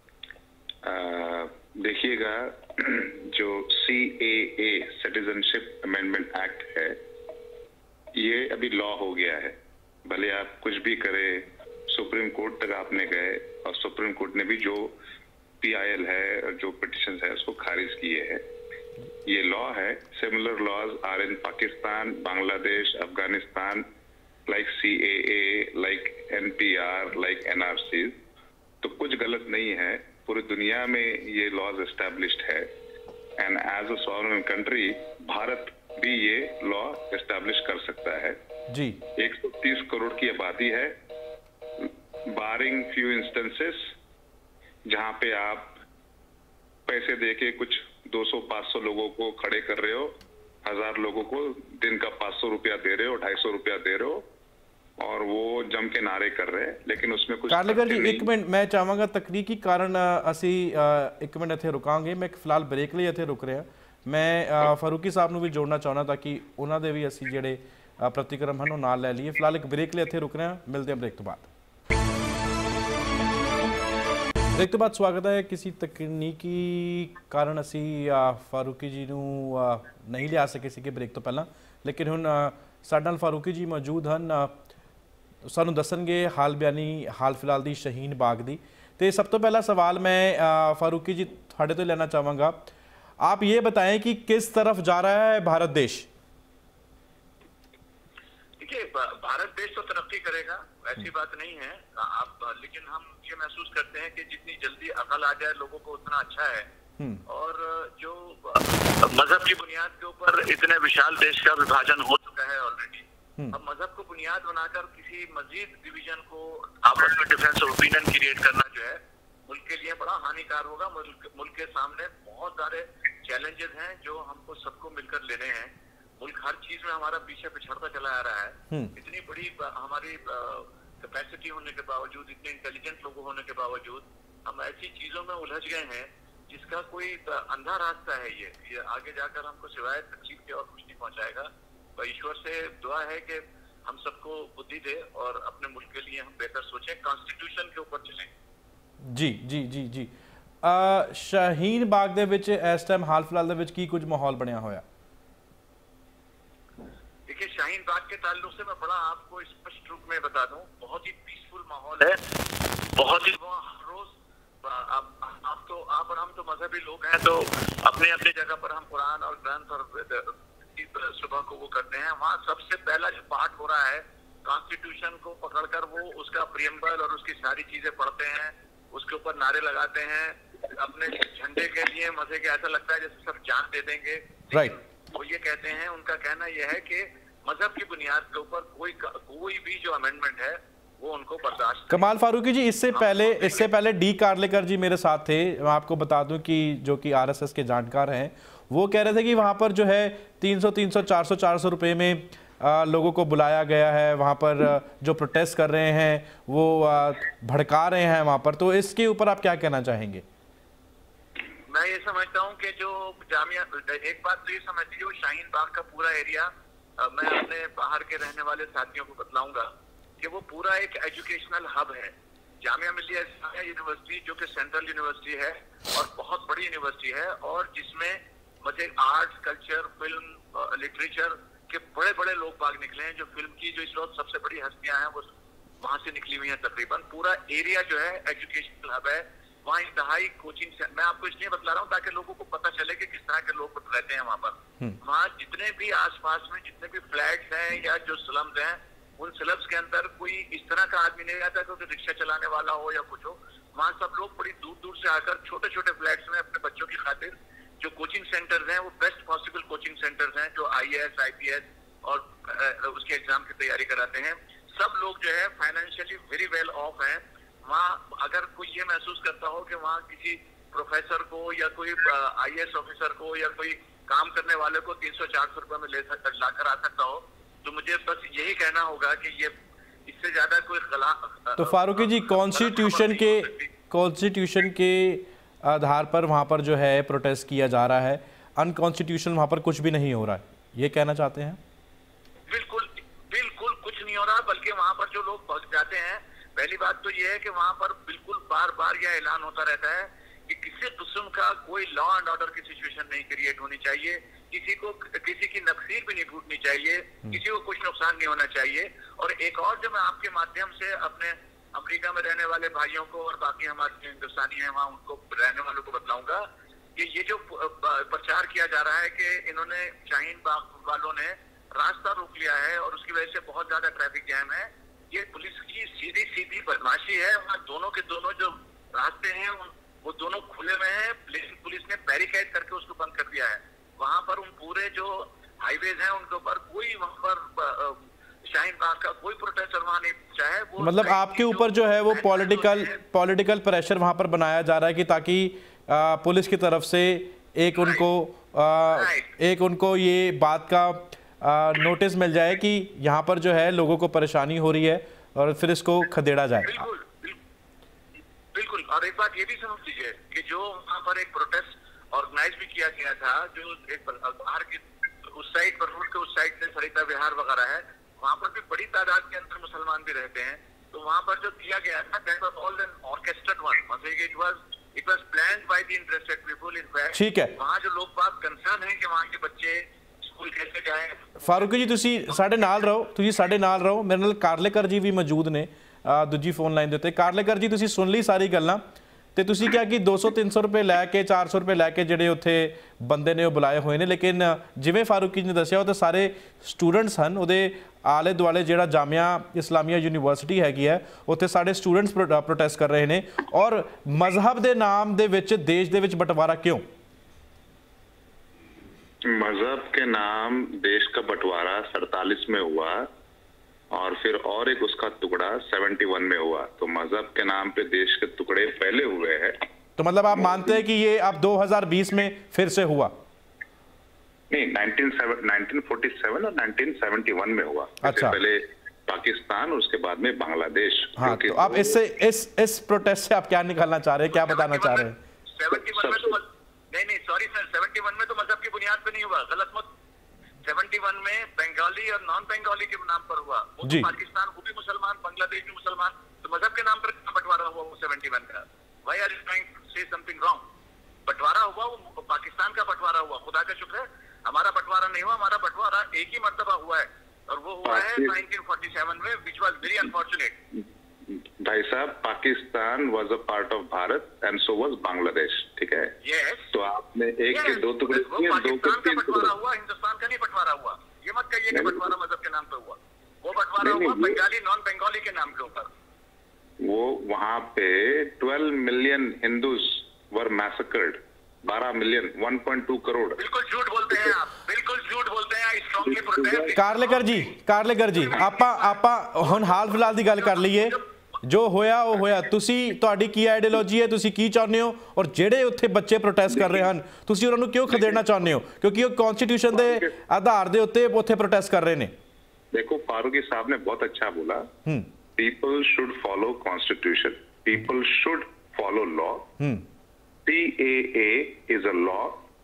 देखिएगा, जो C A A citizenship amendment act है ये अभी लॉ हो गया है। भले आप कुछ भी करें, सुप्रीम कोर्ट तक आपने गए और सुप्रीम कोर्ट ने भी जो पी आई एल है और जो पिटिशन है उसको खारिज किए हैं। ये लॉ है। Similar laws are in Pakistan, Bangladesh, Afghanistan, like C A A, like N P R, like N R C. तो कुछ गलत नहीं है, पूरी दुनिया में ये लॉज एस्टैब्लिश्ड है। And as a sovereign country Bharat भी ये लॉ एस्टैब्लिश कर सकता है जी। एक सौ तीस करोड़ की आबादी है, बारिंग फ्यू इंस्टेंसेस जहां पे आप पैसे देके कुछ दो सौ पाँच सौ लोगों को खड़े कर रहे हो, हजार लोगों को दिन का पाँच सौ रुपया दे रहे हो, ढाई सौ रुपया दे रहे हो और वो जम के नारे कर रहे हैं, लेकिन उसमें कुछ ਕਾਰਲੇਕਰ ਜੀ ਇੱਕ ਮਿੰਟ ਮੈਂ ਚਾਹਾਂਗਾ, ਤਕਨੀਕੀ ਕਾਰਨ ਅਸੀਂ ਇੱਕ ਮਿੰਟ ਇੱਥੇ ਰੁਕਾਂਗੇ। ਮੈਂ ਫਿਲਹਾਲ ਬ੍ਰੇਕ ਲਈ ਇੱਥੇ ਰੁਕ ਰਿਹਾ। ਮੈਂ ਫਾਰੂਕੀ ਸਾਹਿਬ ਨੂੰ ਵੀ ਜੋੜਨਾ ਚਾਹੁੰਦਾ ਤਾਂ ਕਿ ਉਹਨਾਂ ਦੇ ਵੀ ਅਸੀਂ ਜਿਹੜੇ ਪ੍ਰਤੀਕਰਮ ਹਨ ਉਹ ਨਾਲ ਲੈ ਲਈਏ। ਫਿਲਹਾਲ ਇੱਕ ਬ੍ਰੇਕ ਲਈ ਇੱਥੇ ਰੁਕ ਰਹੇ ਹਾਂ, ਮਿਲਦੇ ਹਾਂ ਬ੍ਰੇਕ ਤੋਂ ਬਾਅਦ। ਬ੍ਰੇਕ ਤੋਂ ਬਾਅਦ ਸਵਾਗਤ ਹੈ। ਕਿਸੇ ਤਕਨੀਕੀ ਕਾਰਨ ਅਸੀਂ ਫਾਰੂਕੀ ਜੀ ਨੂੰ ਨਹੀਂ ਲਿਆ ਸਕੇ ਸੀਗੇ ਬ੍ਰੇਕ ਤੋਂ ਪਹਿਲਾਂ, ਲੇਕਿਨ ਹੁਣ ਸਾਡੇ ਨਾਲ ਫਾਰੂਕੀ ਜੀ ਮੌਜੂਦ ਹਨ, ਸਾਨੂੰ ਦੱਸਣਗੇ ਹਾਲ ਬਿਆਨੀ ਹਾਲ ਫਿਲਹਾਲ ਦੀ ਸ਼ਹੀਨ ਬਾਗ ਦੀ। ਤੇ ਸਭ ਤੋਂ ਪਹਿਲਾ ਸਵਾਲ मैं फारूकी जी ਤੁਹਾਡੇ ਤੋਂ लेना चाहूँगा, आप ये बताएं कि किस तरफ जा रहा है भारत देश? देखिए, भारत देश तो तरक्की करेगा, ऐसी बात नहीं है आप, लेकिन हम ये महसूस करते हैं कि जितनी जल्दी अकल आ जाए लोगों को उतना अच्छा है। और जो मजहब की बुनियाद के ऊपर इतने विशाल देश का विभाजन हो चुका है ऑलरेडी, अब मजहब को बुनियाद बनाकर किसी मजीद डिवीजन को आपस में डिफरेंस ऑफ ओपिनियन क्रिएट करना जो है मुल्क के लिए बड़ा हानिकार होगा। मुल्क मुल्क के सामने बहुत सारे चैलेंजेस हैं जो हमको सबको मिलकर लेने हैं। मुल्क हर चीज में हमारा पीछे पिछड़ता चला आ रहा है। इतनी बड़ी हमारी कैपेसिटी होने के बावजूद, इतने इंटेलिजेंट लोग होने के बावजूद हम ऐसी चीजों में उलझ गए हैं जिसका कोई अंधा रास्ता है। ये, ये आगे जाकर हमको सिवाय तकलीफ के और कुछ नहीं पहुंचाएगा। तो ईश्वर से दुआ है कि हम सबको बुद्धि दे और अपने मुल्क के लिए हम बेहतर सोचें, कॉन्स्टिट्यूशन के ऊपर चलें। जी जी जी जी ਸ਼ਹੀਨ ਬਾਗ ਦੇ ਵਿੱਚ ਇਸ ਟਾਈਮ ਹਾਲ ਫਿਲਹਾਲ ਦੇ ਵਿੱਚ ਕੀ ਕੁਝ ਮਾਹੌਲ ਬਣਿਆ ਹੋਇਆ? देखिए, शाहीन बाग के ताल्लुक से मैं बड़ा आपको स्पष्ट रूप में बता दूं, बहुत ही पीसफुल माहौल है, बहुत ही हर रोज आप, आप तो आप और हम हम तो मजहबी लोग हैं, तो अपने अपने जगह पर हम कुरान और ग्रंथ और सुबह को वो करते हैं। वहाँ सबसे पहला जो पाठ हो रहा है कॉन्स्टिट्यूशन को पकड़कर, वो उसका प्रियम्बल और उसकी सारी चीजें पढ़ते हैं, उसके ऊपर नारे लगाते हैं अपने झंडे के लिए। मजे के ऐसा लगता है जैसे सब जान दे देंगे। राइट। वो ये कहते हैं, उनका कहना यह है कि मजहब की बुनियाद के ऊपर कोई कोई भी जो अमेंडमेंट है वो उनको बर्दाश्त। कमाल फारूकी जी, इससे पहले इससे पहले डी कार्लेकर जी मेरे साथ थे। मैं आपको बता दूं कि जो कि आरएसएस के जानकार हैं, वो कह रहे थे कि वहाँ पर जो है तीन सौ तीन सौ चार सौ चार सौ रुपये में आ, लोगों को बुलाया गया है। वहाँ पर जो प्रोटेस्ट कर रहे हैं वो आ, भड़का रहे हैं वहाँ पर। तो इसके ऊपर आप क्या कहना चाहेंगे? मैं ये समझता हूँ कि जो जामिया, एक बात तो ये समझ लीजिए, वो शाहीन बाग का पूरा एरिया, मैं अपने बाहर के रहने वाले साथियों को बतलाऊंगा कि वो पूरा एक एजुकेशनल हब है। जामिया मिल्लिया इस्लामिया यूनिवर्सिटी जो कि सेंट्रल यूनिवर्सिटी है और बहुत बड़ी यूनिवर्सिटी है, और जिसमें मुझे आर्ट्स, कल्चर, फिल्म, लिटरेचर के बड़े बड़े लोग बाग निकले हैं। जो फिल्म की जो इस वक्त सबसे बड़ी हस्तियां हैं वो वहां से निकली हुई हैं। तकरीबन पूरा एरिया जो है एजुकेशनल हब है। वहाँ इंतहाई कोचिंग से, मैं आपको इसलिए बतला रहा हूँ ताकि लोगों को पता चले कि किस तरह के लोग रहते हैं वहाँ पर। वहाँ जितने भी आसपास में जितने भी फ्लैट्स हैं या जो स्लम्स हैं, उन स्लम्स के अंदर कोई इस तरह का आदमी नहीं रहता क्योंकि रिक्शा चलाने वाला हो या कुछ हो। वहाँ सब लोग बड़ी दूर दूर से आकर छोटे छोटे फ्लैट्स में अपने बच्चों की खातिर जो कोचिंग सेंटर्स हैं वो बेस्ट पॉसिबल कोचिंग सेंटर्स हैं, जो I A S, I P S और उसके एग्जाम की तैयारी कराते हैं। सब लोग जो है फाइनेंशियली वेरी वेल ऑफ हैं। वहाँ अगर कोई ये महसूस करता हो कि वहाँ किसी प्रोफेसर को या कोई आई ए एस ऑफिसर को या कोई काम करने वाले को तीन सौ चार सौ रुपये में ले सकता लाकर आ सकता हो, तो मुझे बस यही कहना होगा कि ये इससे ज्यादा कोई खिलाफ। तो फारूकी जी, कॉन्स्टिट्यूशन के कॉन्स्टिट्यूशन के आधार पर वहाँ पर जो है प्रोटेस्ट किया जा रहा है, अनकॉन्स्टिट्यूशनल वहाँ पर कुछ भी नहीं हो रहा है, ये कहना चाहते हैं? बिल्कुल बिल्कुल कुछ नहीं हो रहा, बल्कि वहाँ पर जो लोग पहुँच जाते हैं, पहली बात तो ये है कि वहाँ पर बिल्कुल बार बार यह ऐलान होता रहता है कि किसी किस्म का कोई लॉ एंड ऑर्डर की सिचुएशन नहीं क्रिएट होनी चाहिए, किसी को किसी की नक्सीर भी नहीं टूटनी चाहिए, किसी को कुछ नुकसान नहीं होना चाहिए। और एक और जो मैं आपके माध्यम से अपने अमेरिका में रहने वाले भाइयों को और बाकी हमारे जो हिंदुस्तानी हैं वहाँ उनको रहने वालों को बतलाऊंगा कि ये जो प्रचार किया जा रहा है कि इन्होंने शाहीन बाग वालों ने रास्ता रोक लिया है और उसकी वजह से बहुत ज्यादा ट्रैफिक जैम है, ये पुलिस की सीधी सीधी बदमाशी है। वहाँ दोनों के दोनों जो रास्ते हैं वो दोनों खुले हुए हैं, लेकिन पुलिस ने बैरिकेड करके उसको बंद कर दिया है। वहाँ पर उन पूरे जो हाईवेज हैं उनके ऊपर कोई वहाँ पर शाहीन बाग का कोई प्रोटेस्टर वहाँ नहीं पहुंचा है। वो मतलब आपके ऊपर जो है वो पॉलिटिकल पॉलिटिकल प्रेशर वहाँ पर बनाया जा रहा है कि ताकि आ, पुलिस की तरफ से एक उनको आ, एक उनको ये बात का आ, नोटिस मिल जाए कि यहाँ पर जो है लोगों को परेशानी हो रही है और फिर इसको खदेड़ा जाए। बिल्कुल बिल्कुल। और एक बात ये भी समझ लीजिए कि जो वहाँ पर एक प्रोटेस्ट ऑर्गेनाइज भी किया गया था, जो एक बाहर की उस साइड पर रोड के उस साइड से सरिता विहार वगैरह है, वहाँ पर भी बड़ी तादाद के अंदर मुसलमान भी रहते हैं। तो वहाँ पर जो किया गया था that was all an orchestrated one, मतलब it was it was planned by the interested people. In fact ठीक है, वहाँ जो लोग बात कंसर्न है कि वहाँ के बच्चे स्कूल कैसे जाएं। फारूकी जी तुसी साडे नाल रहो, तुसी साडे नाल रहो। मेरे नाल कारलेकर जी भी मौजूद ने दूजी फोन लाइन ਦੇ ਉੱਤੇ। कारलेकर जी तुसी सुन ली सारी गल्लां ਤੇ ਤੁਸੀਂ ਕਿਹਾ ਕਿ दो सौ तीन सौ रुपए लैके चार सौ रुपए लैके ਜਿਹੜੇ ਉੱਥੇ ਬੰਦੇ ਨੇ ਉਹ ਬੁਲਾਏ ਹੋਏ ਨੇ, ਲੇਕਿਨ ਜਿਵੇਂ ਫਾਰੂਕੀ ਨੇ ਦੱਸਿਆ ਉਹ ਤਾਂ ਸਾਰੇ ਸਟੂਡੈਂਟਸ ਹਨ। ਉਹਦੇ ਆਲੇ ਦੁਆਲੇ ਜਿਹੜਾ ਜਾਮੀਆ ਇਸਲਾਮੀਆ ਯੂਨੀਵਰਸਿਟੀ ਹੈਗੀ ਹੈ ਉੱਥੇ ਸਾਡੇ ਸਟੂਡੈਂਟਸ ਪ੍ਰੋਟੈਸਟ ਕਰ ਰਹੇ ਨੇ। ਔਰ ਮਜ਼ਹਬ ਦੇ ਨਾਮ ਦੇ ਵਿੱਚ ਦੇਸ਼ ਦੇ ਵਿੱਚ ਬਟਵਾਰਾ ਕਿਉਂ? मजहब के नाम देश का बंटवारा सैतालीस में हुआ और फिर और एक उसका टुकड़ा इकहत्तर में हुआ। तो मजहब के नाम पे देश के टुकड़े पहले हुए हैं। तो मतलब आप मानते हैं कि ये अब दो हज़ार बीस में फिर से हुआ? नहीं, उन्नीस सौ सैंतालीस और उन्नीस सौ इकहत्तर में हुआ। अच्छा। पहले पाकिस्तान, उसके बाद में बांग्लादेश। हाँ, तो आप इससे इस इस प्रोटेस्ट से आप क्या निकालना चाह रहे हैं, क्या बताना चाह रहे हैं? नहीं नहीं सॉरी सर, इकहत्तर में तो मजहब की बुनियाद पे नहीं हुआ, गलत मत। इकहत्तर में बंगाली और नॉन बंगाली के नाम पर हुआ। वो तो पाकिस्तान वो भी मुसलमान, बांग्लादेश भी मुसलमान, तो मजहब के नाम पर बंटवारा हुआ वो इकहत्तर का। Why are you trying to say something wrong? बंटवारा हुआ वो पाकिस्तान का बंटवारा हुआ, खुदा का शुक्र है हमारा बंटवारा नहीं हुआ। हमारा बंटवारा एक ही मर्तबा हुआ है और वो हुआ है उन्नीस सौ सैंतालीस में, व्हिच वाज वेरी अनफॉर्चुनेट। भाई साहब, Pakistan was a part of Bharat and so was Bangladesh, ठीक है? yes. तो आपने एक yes. के दो टुकड़े किए, दो के तीन बंटवारा हुआ, हिंदुस्तान का नहीं बंटवारा हुआ। ये मत कहिए कि बंटवारा मजहब के नाम पे हुआ, वो बंटवारा हुआ बंगाली नॉन बंगाली के नाम के ऊपर। वो वहां पे twelve million Hindus were massacred, बारह million, one point two crore. बिल्कुल झूठ बोलते हैं आप, बिल्कुल झूठ बोलते हैं। I strongly protest. ਕਾਰਲੇਕਰ ਜੀ ਕਾਰਲੇਕਰ ਜੀ ਆਪਾਂ ਆਪਾਂ ਹੁਣ ਹਾਲ ਫਿਲਹਾਲ ਦੀ ਗੱਲ ਕਰ ਲਈਏ। ਜੋ ਹੋਇਆ ਉਹ ਹੋਇਆ। ਤੁਸੀਂ ਤੁਹਾਡੀ ਕੀ ਆਈਡੀਓਲੋਜੀ ਹੈ, ਤੁਸੀਂ ਕੀ ਚਾਹੁੰਦੇ ਹੋ, ਔਰ ਜਿਹੜੇ ਉੱਥੇ ਬੱਚੇ ਪ੍ਰੋਟੈਸਟ ਕਰ ਰਹੇ ਹਨ ਤੁਸੀਂ ਉਹਨਾਂ ਨੂੰ ਕਿਉਂ ਖਦੇੜਨਾ ਚਾਹੁੰਦੇ ਹੋ? ਕਿਉਂਕਿ ਉਹ ਕਨਸਟੀਟਿਊਸ਼ਨ ਦੇ ਆਧਾਰ ਦੇ ਉੱਤੇ ਉੱਥੇ ਪ੍ਰੋਟੈਸਟ ਕਰ ਰਹੇ ਨੇ। देखो, फारूकी साहब ने बहुत अच्छा बोला, people should follow constitution, people should follow law. C A A is a law,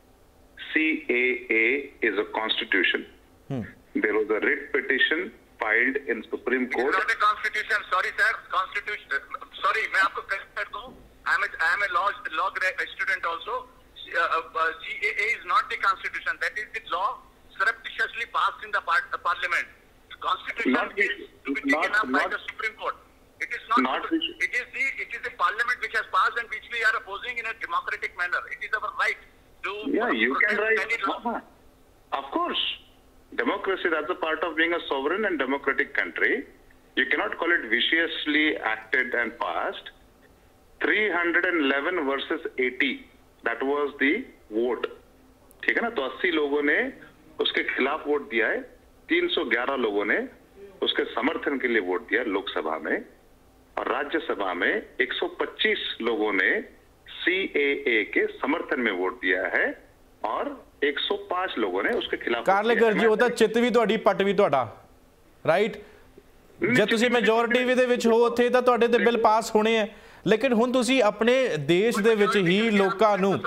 C A A is a constitution. There was a writ petition filed in Supreme Court. It's not a constitution, sorry sir, constitution, sorry, मैं आपको करेक्ट कर दूं, I am a, I am a law law student also. Uh, uh, C A A is not the constitution, that is the law surreptitiously passed in the part, uh, parliament. Constitution Not, is to be taken not, up by not, the Supreme Court. It is not, not it is the it is the parliament which has passed and which we are opposing in a democratic manner. It is our right to yeah, you can write any law. uh-huh. Of course, democracy, that's a part of being a sovereign and democratic country. You cannot call it viciously acted and passed. three hundred eleven versus eighty, that was the vote, ठीक है ना? तो अस्सी लोगों ने उसके खिलाफ वोट दिया है, तीन सौ ग्यारह लोगों ने उसके समर्थन के लिए वोट दिया लोकसभा में, और राज्यसभा में एक सौ पच्चीस लोगों ने C A A के समर्थन में वोट दिया है और एक सौ पाँच लोगों ने उसके खिलाफ। ਕਾਰਲੇਕਰ ਜੀ ਉਹ ਤਾਂ ਚਿੱਤ ਵੀ ਤੁਹਾਡੀ ਪੱਟ ਵੀ ਤੁਹਾਡਾ, ਰਾਈਟ? ਜੇ ਤੁਸੀਂ ਮੈਜੋਰਿਟੀ ਦੇ ਵਿੱਚ ਹੋ ਉੱਥੇ ਤਾਂ ਤੁਹਾਡੇ ਤੇ ਬਿੱਲ ਪਾਸ ਹੋਣੇ ਹੈ, ਲੇਕਿਨ ਹੁਣ ਤੁਸੀਂ ਆਪਣੇ ਦੇਸ਼ ਦੇ ਵਿੱਚ ਹੀ ਲੋਕਾਂ ਨੂੰ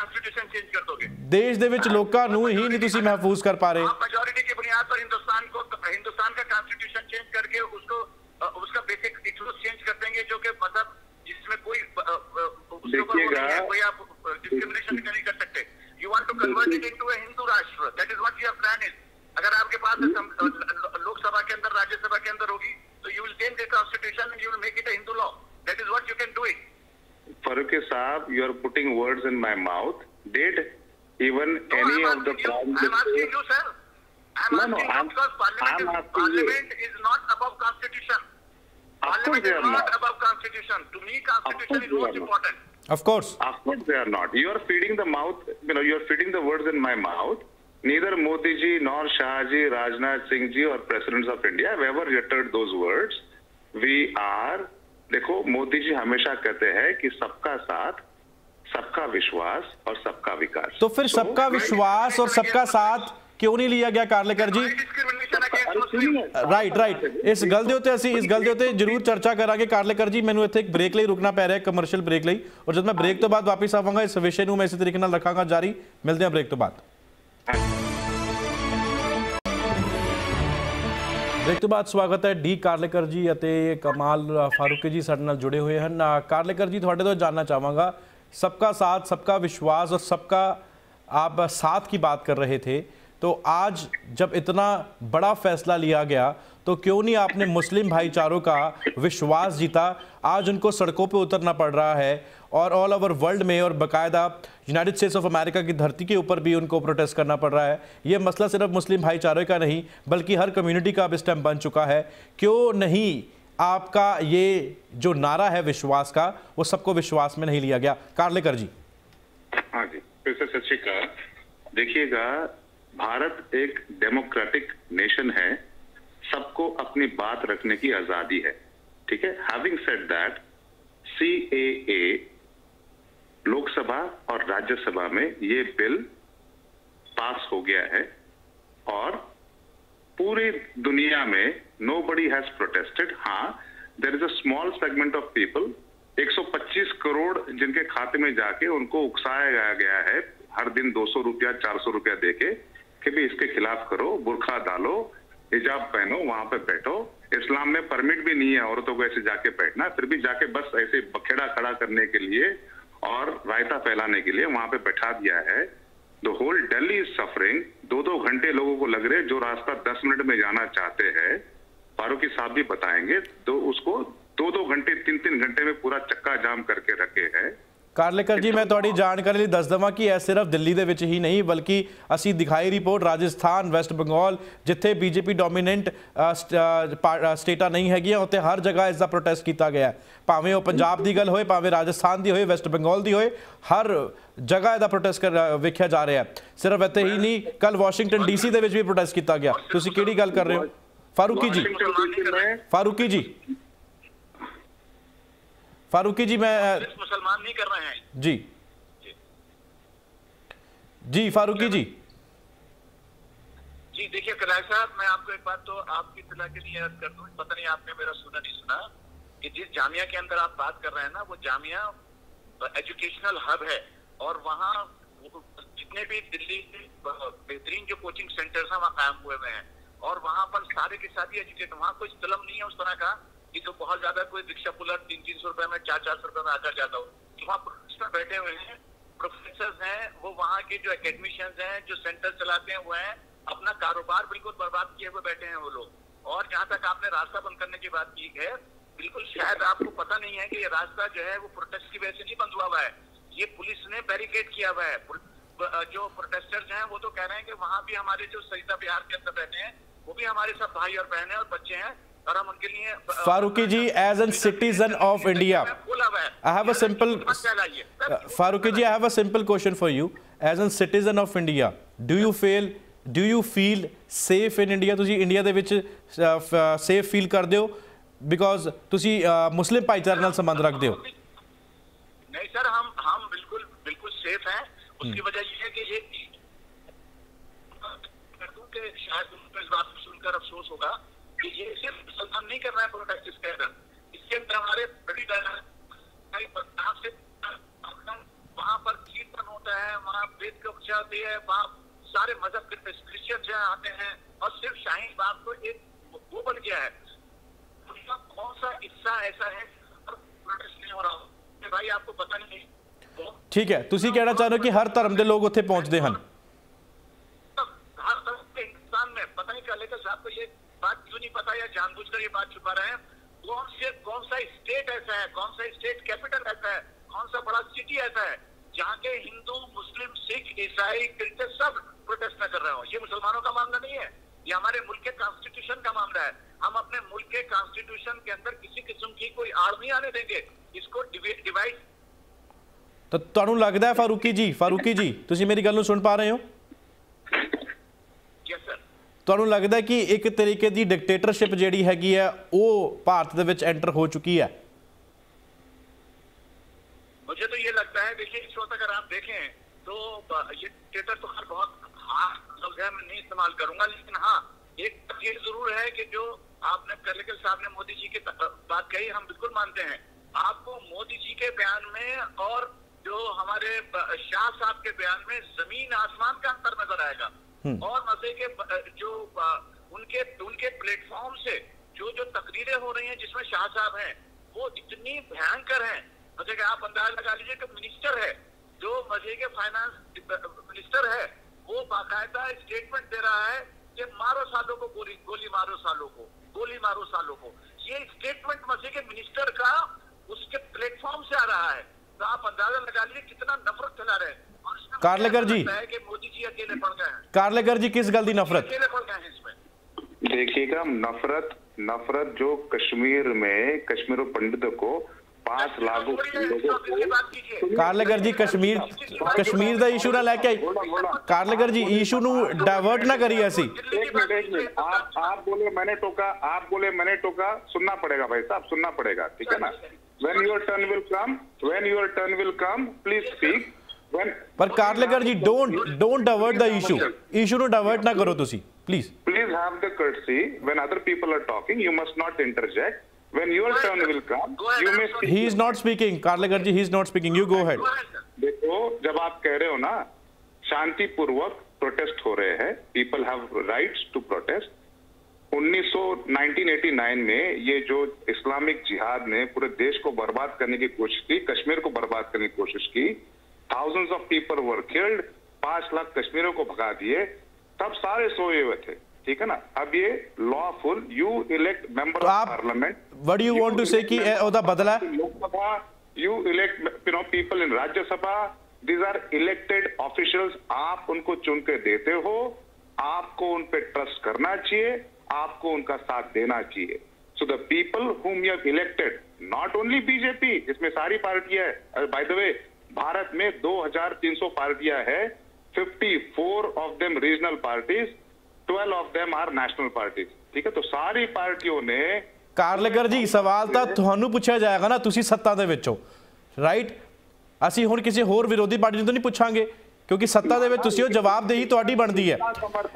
देश ਦੇ ਵਿੱਚ ਲੋਕਾਂ ਨੂੰ ਹੀ ਨਹੀਂ ਤੁਸੀਂ महफूज कर पा रहे। मेजॉरिटी की बुनियाद पर हिंदुस्तान को हिंदुस्तान का कॉन्स्टिट्यूशन चेंज करके उसको उसका बेसिक इथोस चेंज कर देंगे, जो कि मतलब जिसमें कोई उसके ऊपर नहीं है, कोई आप डिस्क्रिमिनेशन नहीं कर सकते। You want to convert it into a Hindu rashtra, that is what your plan is. अगर आपके पास लोकसभा के अंदर राज्यसभा के अंदर होगी तो you will change the constitution and you will make it a Hindu law, that is what you can do it. Farooqi Saab, you are putting words in my mouth. Did even no, any I'm of the you, I'm asking you, sir. I'm no, asking no, you I'm, because Parliament, I'm is, Parliament is not above Constitution. Parliament is not, not above Constitution. To me, Constitution is most important. Of course. Of course they are not. You are feeding the mouth, you know, you are feeding the words in my mouth. Neither Modi ji, nor Shah ji, Rajnath Singh ji or presidents of India have ever uttered those words. We are, देखो, मोदी जी हमेशा कहते हैं कि सबका साथ, सबका विश्वास और सबका विकास। तो फिर सबका विश्वास और सबका साथ क्यों नहीं लिया गया ਕਾਰਲੇਕਰ ਜੀ? ਰਾਈਟ ਰਾਈਟ ਇਸ ਗੱਲ ਦੇ ਉੱਤੇ ਅਸੀਂ ਇਸ ਗੱਲ ਦੇ ਉੱਤੇ ਜ਼ਰੂਰ ਚਰਚਾ ਕਰਾਂਗੇ। ਕਾਰਲੇਕਰ ਜੀ, ਮੈਨੂੰ ਇੱਥੇ ਇੱਕ ਬ੍ਰੇਕ ਲਈ ਰੁਕਣਾ ਪੈ ਰਿਹਾ, ਕਮਰਸ਼ੀਅਲ ਬ੍ਰੇਕ ਲਈ, ਔਰ ਜਦ ਮੈਂ ਬ੍ਰੇਕ ਤੋਂ ਬਾਅਦ ਵਾਪਸ ਆਵਾਂਗਾ ਇਸ ਵਿਸ਼ੇ ਨੂੰ ਮੈਂ ਇਸੇ ਤਰੀਕੇ ਨਾਲ ਰੱਖਾਂਗਾ ਜਾਰੀ। ਮਿਲਦੇ ਹਾਂ ਬ੍ਰੇਕ ਤੋਂ ਬਾਅਦ। ਬ੍ਰੇਕ ਤੋਂ ਬਾਅਦ ਸਵਾਗਤ ਹੈ ਡੀ ਕਾਰਲੇਕਰ ਜੀ ਅਤੇ ਕਮਾਲ ਫਾਰੂਕੀ ਜੀ ਸਾਡੇ ਨਾਲ जुड़े हुए हैं। ਕਾਰਲੇਕਰ जी, ਤੁਹਾਡੇ ਤੋਂ जानना चाहूँगा, सबका साथ, सबका विश्वास और सबका आप साथ की बात कर रहे थे, तो आज जब इतना बड़ा फैसला लिया गया तो क्यों नहीं आपने मुस्लिम भाईचारों का विश्वास जीता? आज उनको सड़कों पे उतरना पड़ रहा है और ऑल ओवर वर्ल्ड में और बाकायदा यूनाइटेड स्टेट्स ऑफ अमेरिका की धरती के ऊपर भी उनको प्रोटेस्ट करना पड़ रहा है। ये मसला सिर्फ मुस्लिम भाईचारे का नहीं बल्कि हर कम्युनिटी का अब इस टाइम बन चुका है। क्यों नहीं आपका ये जो नारा है विश्वास का, वो सबको विश्वास में नहीं लिया गया? कार्लेकर जी। हाँ जी, फिर से सत श्री अकाल। देखिएगा, भारत एक डेमोक्रेटिक नेशन है, सबको अपनी बात रखने की आजादी है, ठीक है। Having said that, C A A Lok Sabha और राज्यसभा में ये बिल पास हो गया है और पूरी दुनिया में नोबडी हैज प्रोटेस्टेड। हाँ, there is a small segment of people, एक सौ पच्चीस करोड़ जिनके खाते में जाके उनको उकसाया गया है हर दिन दो सौ रुपया चार सौ रुपया देके कि भी इसके खिलाफ करो, बुर्खा डालो, हिजाब पहनो, वहां पे बैठो। इस्लाम में परमिट भी नहीं है औरतों को ऐसे जाके बैठना, फिर भी जाके बस ऐसे बखेड़ा खड़ा करने के लिए और रायता फैलाने के लिए वहां पे बैठा दिया है। The whole Delhi is suffering. दो दो घंटे लोगों को लग रहे, जो रास्ता दस मिनट में जाना चाहते हैं, फारूकी साहब भी बताएंगे, तो उसको दो दो घंटे तीन तीन घंटे में पूरा चक्का जाम करके रखे हैं। ਕਾਰਲੇਕਰ ਜੀ, ਮੈਂ ਤੁਹਾਡੀ ਜਾਣਕਾਰੀ ਲਈ ਦੱਸ ਦਵਾਂ ਕਿ ਇਹ ਸਿਰਫ ਦਿੱਲੀ ਦੇ ਵਿੱਚ ਹੀ ਨਹੀਂ ਬਲਕਿ ਅਸੀਂ ਦਿਖਾਈ ਰਿਪੋਰਟ ਰਾਜਸਥਾਨ, ਵੈਸਟ ਬੰਗਾਲ, ਜਿੱਥੇ ਬੀਜੇਪੀ ਡੋਮੀਨੈਂਟ ਸਟੇਟਾਂ ਨਹੀਂ ਹੈਗੀਆਂ ਉੱਥੇ ਹਰ ਜਗ੍ਹਾ ਇਸ ਦਾ ਪ੍ਰੋਟੈਸਟ ਕੀਤਾ ਗਿਆ। ਭਾਵੇਂ ਉਹ ਪੰਜਾਬ ਦੀ ਗੱਲ ਹੋਏ, ਭਾਵੇਂ ਰਾਜਸਥਾਨ ਦੀ ਹੋਏ, ਵੈਸਟ ਬੰਗਾਲ ਦੀ ਹੋਏ, ਹਰ ਜਗ੍ਹਾ ਇਹਦਾ ਪ੍ਰੋਟੈਸਟ ਵੇਖਿਆ ਜਾ ਰਿਹਾ। ਸਿਰਫ ਇੱਥੇ ਹੀ ਨਹੀਂ, ਕੱਲ ਵਾਸ਼ਿੰਗਟਨ ਡੀਸੀ ਦੇ ਵਿੱਚ ਵੀ ਪ੍ਰੋਟੈਸਟ ਕੀਤਾ ਗਿਆ। ਤੁਸੀਂ ਕਿਹੜੀ ਗੱਲ ਕਰ ਰਹੇ ਹੋ ਫਾਰੂਕੀ ਜੀ? फारूकी जी फारूकी जी मैं मुसलमान नहीं कर रहे हैं जी जी फारूकी जी जी देखिए कलाय साहब, मैं आपको एक बात तो आपकी इत्तला के लिए अर्ज कर दूं, पता नहीं आपने मेरा सुना नहीं सुना कि जिस जामिया के अंदर आप बात कर रहे हैं ना, वो जामिया एजुकेशनल हब है और वहाँ जितने भी दिल्ली के बेहतरीन जो कोचिंग सेंटर्स हैं वहाँ कायम हुए हुए हैं और वहाँ पर सारे के साथ एजुकेट, वहाँ कोई तलम नहीं है उस तरह का कि तो बहुत ज्यादा कोई रिक्शा पुलर तीन तीन सौ रुपए में चार चार सौ रुपए में आकर जाता हो। वहाँ प्रोफेसर बैठे हुए हैं, प्रोफेसर हैं, वो वहाँ के जो एकेडमिशियंस हैं, जो सेंटर चलाते हैं, वो हैं अपना कारोबार बिल्कुल बर्बाद किए हुए बैठे हैं वो लोग। और जहाँ तक आपने रास्ता बंद करने की बात की है, बिल्कुल शायद आपको पता नहीं है कि ये रास्ता जो है वो प्रोटेस्ट की वजह से नहीं बंद हुआ हुआ है, ये पुलिस ने बैरिकेड किया हुआ है। जो प्रोटेस्टर्स हैं वो तो कह रहे हैं कि वहाँ भी हमारे जो सरिता बिहार के अंदर रहते हैं वो भी हमारे सब भाई और बहन हैं और बच्चे हैं और हम उनके लिए। Farooqi ji, as an citizen of India, I have a simple Farooqi ji, I have a simple question for you. As an citizen of India, do you feel do you feel safe in India? ਤੁਸੀਂ ਇੰਡੀਆ ਦੇ ਵਿੱਚ ਸੇਫ ਫੀਲ ਕਰਦੇ ਹੋ ਬਿਕੋਜ਼ ਤੁਸੀਂ ਮੁਸਲਿਮ ਭਾਈਚਾਰੇ ਨਾਲ ਸੰਬੰਧ ਰੱਖਦੇ ਹੋ? नहीं सर, हम हम बिल्कुल बिल्कुल सेफ हैं। उसकी वजह ये है कि ये शायद उनको इस बात को सुनकर अफसोस होगा कि ये सिर्फ मुसलमान नहीं कर रहा है प्रोटेस्ट इसके अंदर, इसके अंदर हमारे बड़ी से वहाँ पर कीर्तन होता है, वहाँ वेद कक्षा होती है, वहाँ सारे मजहब के क्रिश्चियंस यहाँ आते हैं और सिर्फ शाहीन बाग तो एक वो बन गया है। उसका कौन सा हिस्सा ऐसा है प्रोटेस्ट नहीं हो रहा हो भाई, आपको पता नहीं। ठीक है, ਤੁਸੀਂ ਕਹਿਣਾ ਚਾਹ ਰਹੇ ਹੋ ਕਿ ਹਰ ਧਰਮ ਦੇ ਲੋਕ ਉੱਥੇ ਪਹੁੰਚਦੇ ਹਨ? हर तरह के हिंदुस्तान में पता नहीं क्या लेकर साहब को ये बात क्यों नहीं पता या जानबूझकर ये बात छुपा रहे हैं। कौन से कौन सा स्टेट ऐसा है, कौन सा स्टेट कैपिटल ऐसा है, कौन सा बड़ा सिटी ऐसा है जहाँ के हिंदू, मुस्लिम, सिख, ईसाई, क्रिश्चियन सब प्रोटेस्ट न कर रहे हो? ये मुसलमानों का मामला नहीं है, ये हमारे मुल्क के कॉन्स्टिट्यूशन का मामला है। हम अपने मुल्क के कॉन्स्टिट्यूशन के अंदर किसी किस्म की कोई आड़ नहीं आने देंगे, इसको डिवाइड। तो ਤੁਹਾਨੂੰ ਲੱਗਦਾ ਹੈ फारूकी जी, फारूकी जी ਤੁਸੀਂ ਮੇਰੀ ਗੱਲ ਨੂੰ ਸੁਣ ਪਾ ਰਹੇ ਹੋ? Yes sir. ਤੁਹਾਨੂੰ ਲੱਗਦਾ ਹੈ कि एक तरीके की डिक्टेटरशिप ਜਿਹੜੀ ਹੈਗੀ ਹੈ ਉਹ ਭਾਰਤ ਦੇ ਵਿੱਚ एंटर हो चुकी है? मुझे तो ये लगता है, देखिए इस वक्त अगर आप देखें तो ये डिक्टेटर तो हर बहुत हाँ लफ्ज़ है, मैं नहीं इस्तेमाल करूंगा, लेकिन हाँ एक ये जरूर है कि जो आपने कलेक्टर साहब ने मोदी जी की बात कही, हम बिल्कुल मानते हैं। आपको मोदी जी के बयान में और जो हमारे शाह साहब के बयान में जमीन आसमान का अंतर नजर आएगा और मजे के जो उनके उनके प्लेटफॉर्म से जो जो तकरीरें हो रही हैं जिसमें शाह साहब हैं वो इतनी भयंकर हैं। मजे के आप अंदाजा लगा लीजिए कि मिनिस्टर है जो मजे के फाइनेंस मिनिस्टर है, वो बाकायदा स्टेटमेंट दे रहा है कि मारो सालों को गोली गोली मारो सालों को गोली मारो सालों को। ये स्टेटमेंट मजे के मिनिस्टर का उसके प्लेटफॉर्म से आ रहा है, तो आप अंदाजा लगा लीजिए कितना नफरत फैला रहे हैं। कारलेकर जी, कि मोदी जी अकेले पड़ गए हैं। कारलेकर जी किस गल दी नफरत? अकेले पड़ गए हैं इसमें। देखिएगा, नफरत नफरत जो कश्मीर में कश्मीर पंडितों को पांच लाख कारलेकर जी कश्मीर कश्मीर का इशू ना लेके आई। कारलेकर जी इशू नु डाइवर्ट ना करिए ऐसी। एक मिनट एक मिनट आप आप बोले मैंने टोका, आप बोले मैंने टोका, सुनना पड़ेगा भाई साहब, सुनना पड़ेगा, ठीक है ना? When your turn will come, when your turn will come, please speak. When पर कारलेकर जी don't don't divert the issue. Issue नु divert ना करो तुसी, please. Please have the courtesy when other people are talking, you must not interject. When your turn will come, you may speak. He is not speaking, कारलेकर ji, he is not speaking. You go ahead. देखो, जब आप कह रहे हो ना शांतिपूर्वक प्रोटेस्ट हो रहे हैं, people have rights to protest. उन्नीस सौ नाइनटीन एटी नाइन में ये जो इस्लामिक जिहाद ने पूरे देश को बर्बाद करने की कोशिश की, कश्मीर को बर्बाद करने की कोशिश की, thousands of people were killed, पांच लाख कश्मीरियों को भगा दिए, तब सारे सोए हुए थे। ठीक है ना। अब ये lawful, you elect member of parliament, what do you want to say कि ओदा बदला Lok Sabha, you elect you know people in Rajya Sabha, these are elected officials, आप उनको चुन के देते हो, आपको उन पे ट्रस्ट करना चाहिए, आपको उनका साथ देना चाहिए। So the people whom you have elected, not only BJP, इसमें सारी पार्टियां है, बाय द वे भारत में दो हज़ार तीन सौ पार्टियां है, चौवन of them regional parties, twelve of them are national parties, ठीक है। तो सारी पार्टियों ने कारलेकर जी सवाल ਤਾਂ ਤੁਹਾਨੂੰ ਪੁੱਛਿਆ ਜਾਏਗਾ ਨਾ, ਤੁਸੀਂ ਸੱਤਾ ਦੇ ਵਿੱਚ ਹੋ, ਰਾਈਟ। ਅਸੀਂ ਹੁਣ ਕਿਸੇ ਹੋਰ ਵਿਰੋਧੀ ਪਾਰਟੀ ਨੂੰ ਤਾਂ ਨਹੀਂ ਪੁੱਛਾਂਗੇ, ਕਿਉਂਕਿ ਸੱਤਾ ਦੇ ਵਿੱਚ ਤੁਸੀਂ ਹੋ, ਜਵਾਬਦੇਹੀ ਤੁਹਾਡੀ ਬਣਦੀ ਹੈ,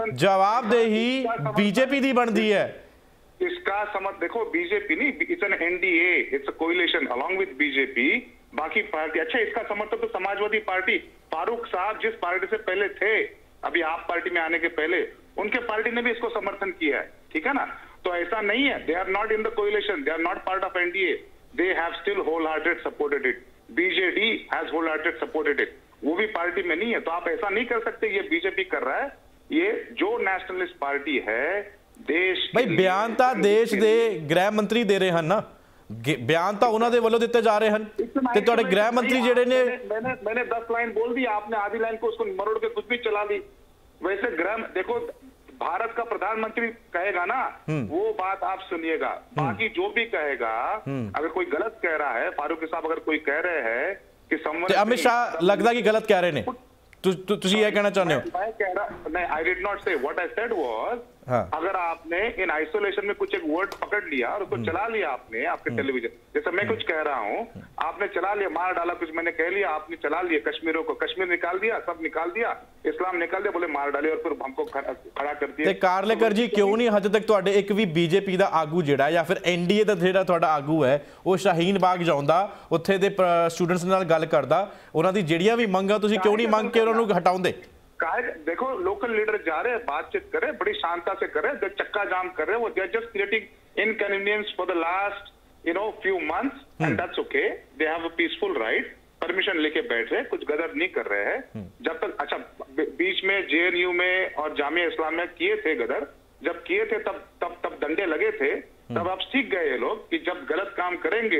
ਜਵਾਬਦੇਹੀ ਬੀਜੇਪੀ ਦੀ ਬਣਦੀ ਹੈ। इसका समझ देखो, बीजेपी नहीं, it's an NDA, it's a coalition along with BJP, बाकी पार्टी। अच्छा, इसका समर्थन तो समाजवादी पार्टी, फारूक साहब जिस पार्टी से पहले थे, अभी आप पार्टी में आने के पहले, उनके पार्टी ने भी इसको समर्थन किया है, ठीक है ना। तो ऐसा नहीं है, they are not in the coalition, they are not part of NDA, they have still whole hearted supported it, BJD has whole hearted supported it, वो भी पार्टी में नहीं है। तो आप ऐसा नहीं कर सकते ये बीजेपी कर रहा है, ये जो नेशनलिस्ट पार्टी है देश भाई बयान ਤਾਂ ਦੇਸ਼ ਦੇ ਗ੍ਰਹਿ ਮੰਤਰੀ ਦੇ ਰਹੇ ਹਨ ਨਾ, ਬਿਆਨ ਤਾਂ ਉਹਨਾਂ ਦੇ ਵੱਲੋਂ ਦਿੱਤੇ ਜਾ ਰਹੇ ਹਨ ਤੇ ਤੁਹਾਡੇ ਗ੍ਰਹਿ ਮੰਤਰੀ ਜਿਹੜੇ ਨੇ मैंने मैंने दस लाइन बोल दी, आपने आधी लाइन को उसको मरोड़ के कुछ भी चला ली। वैसे गृह देखो, भारत का प्रधानमंत्री कहेगा ना वो बात आप सुनिएगा, बाकी जो भी कहेगा, अगर कोई गलत कह रहा है, फारूक साहब अगर कोई कह रहे हैं कि ਤੇ ਅਮਿਤ ਸ਼ਾਹ ਲੱਗਦਾ ਕਿ ਗਲਤ ਕਹਿ ਰਹੇ ਨੇ, ਤੁਸੀਂ ਇਹ ਕਹਿਣਾ ਚਾਹੁੰਦੇ ਹੋ? मैं कह रहा नहीं, I did not say, what I said was, अगर आपने इन आइसोलेशन में कुछ एक वर्ड पकड़ लिया और उसको चला लिया आपने आपके टेलीविजन, जैसे मैं कुछ कह रहा हूँ, आपने चला लिया, मार डाला, कुछ मैंने कह लिया, आपने चला लिया, कश्मीरों को कश्मीर निकाल दिया, सब निकाल दिया, इस्लाम निकाल दिया, बोले मार डाले और फिर हमको खड़ा कर दिया। ਤੇ ਕਾਰਲੇਕਰ ਜੀ ਕਿਉਂ ਨਹੀਂ ਹਜੇ ਤੱਕ ਤੁਹਾਡੇ ਇੱਕ ਵੀ ਬੀਜੇਪੀ ਦਾ ਆਗੂ ਜਿਹੜਾ ਜਾਂ ਫਿਰ ਐਨਡੀਏ ਦਾ ਜਿਹੜਾ ਤੁਹਾਡਾ ਆਗੂ ਹੈ ਉਹ ਸ਼ਾਹੀਨ ਬਾਗ ਜਾਉਂਦਾ, ਉੱਥੇ ਦੇ ਸਟੂਡੈਂਟਸ ਨਾਲ ਗੱਲ ਕਰਦਾ, ਉਹਨਾਂ ਦੀ ਜਿਹੜੀਆਂ ਵੀ ਮੰਗਾਂ ਤੁਸੀਂ ਕਿਉਂ ਨਹੀਂ ਮੰਗ ਕੇ ਉਹਨਾਂ ਨੂੰ ਹਟਾਉਂਦੇ? देखो, लोकल लीडर जा रहे हैं, बातचीत करे, बड़ी शांता से करे, जो चक्का जाम कर रहे हैं वो they are just creating inconvenience for the last you know few months, and that's okay, they have a peaceful right, permission लेके बैठ रहे, कुछ गदर नहीं कर रहे हैं। जब तक अच्छा बीच में जेएनयू में और जामिया इस्लामिया किए थे गदर, जब किए थे तब तब तब डंडे लगे थे, तब आप सीख गए ये लोग कि जब गलत काम करेंगे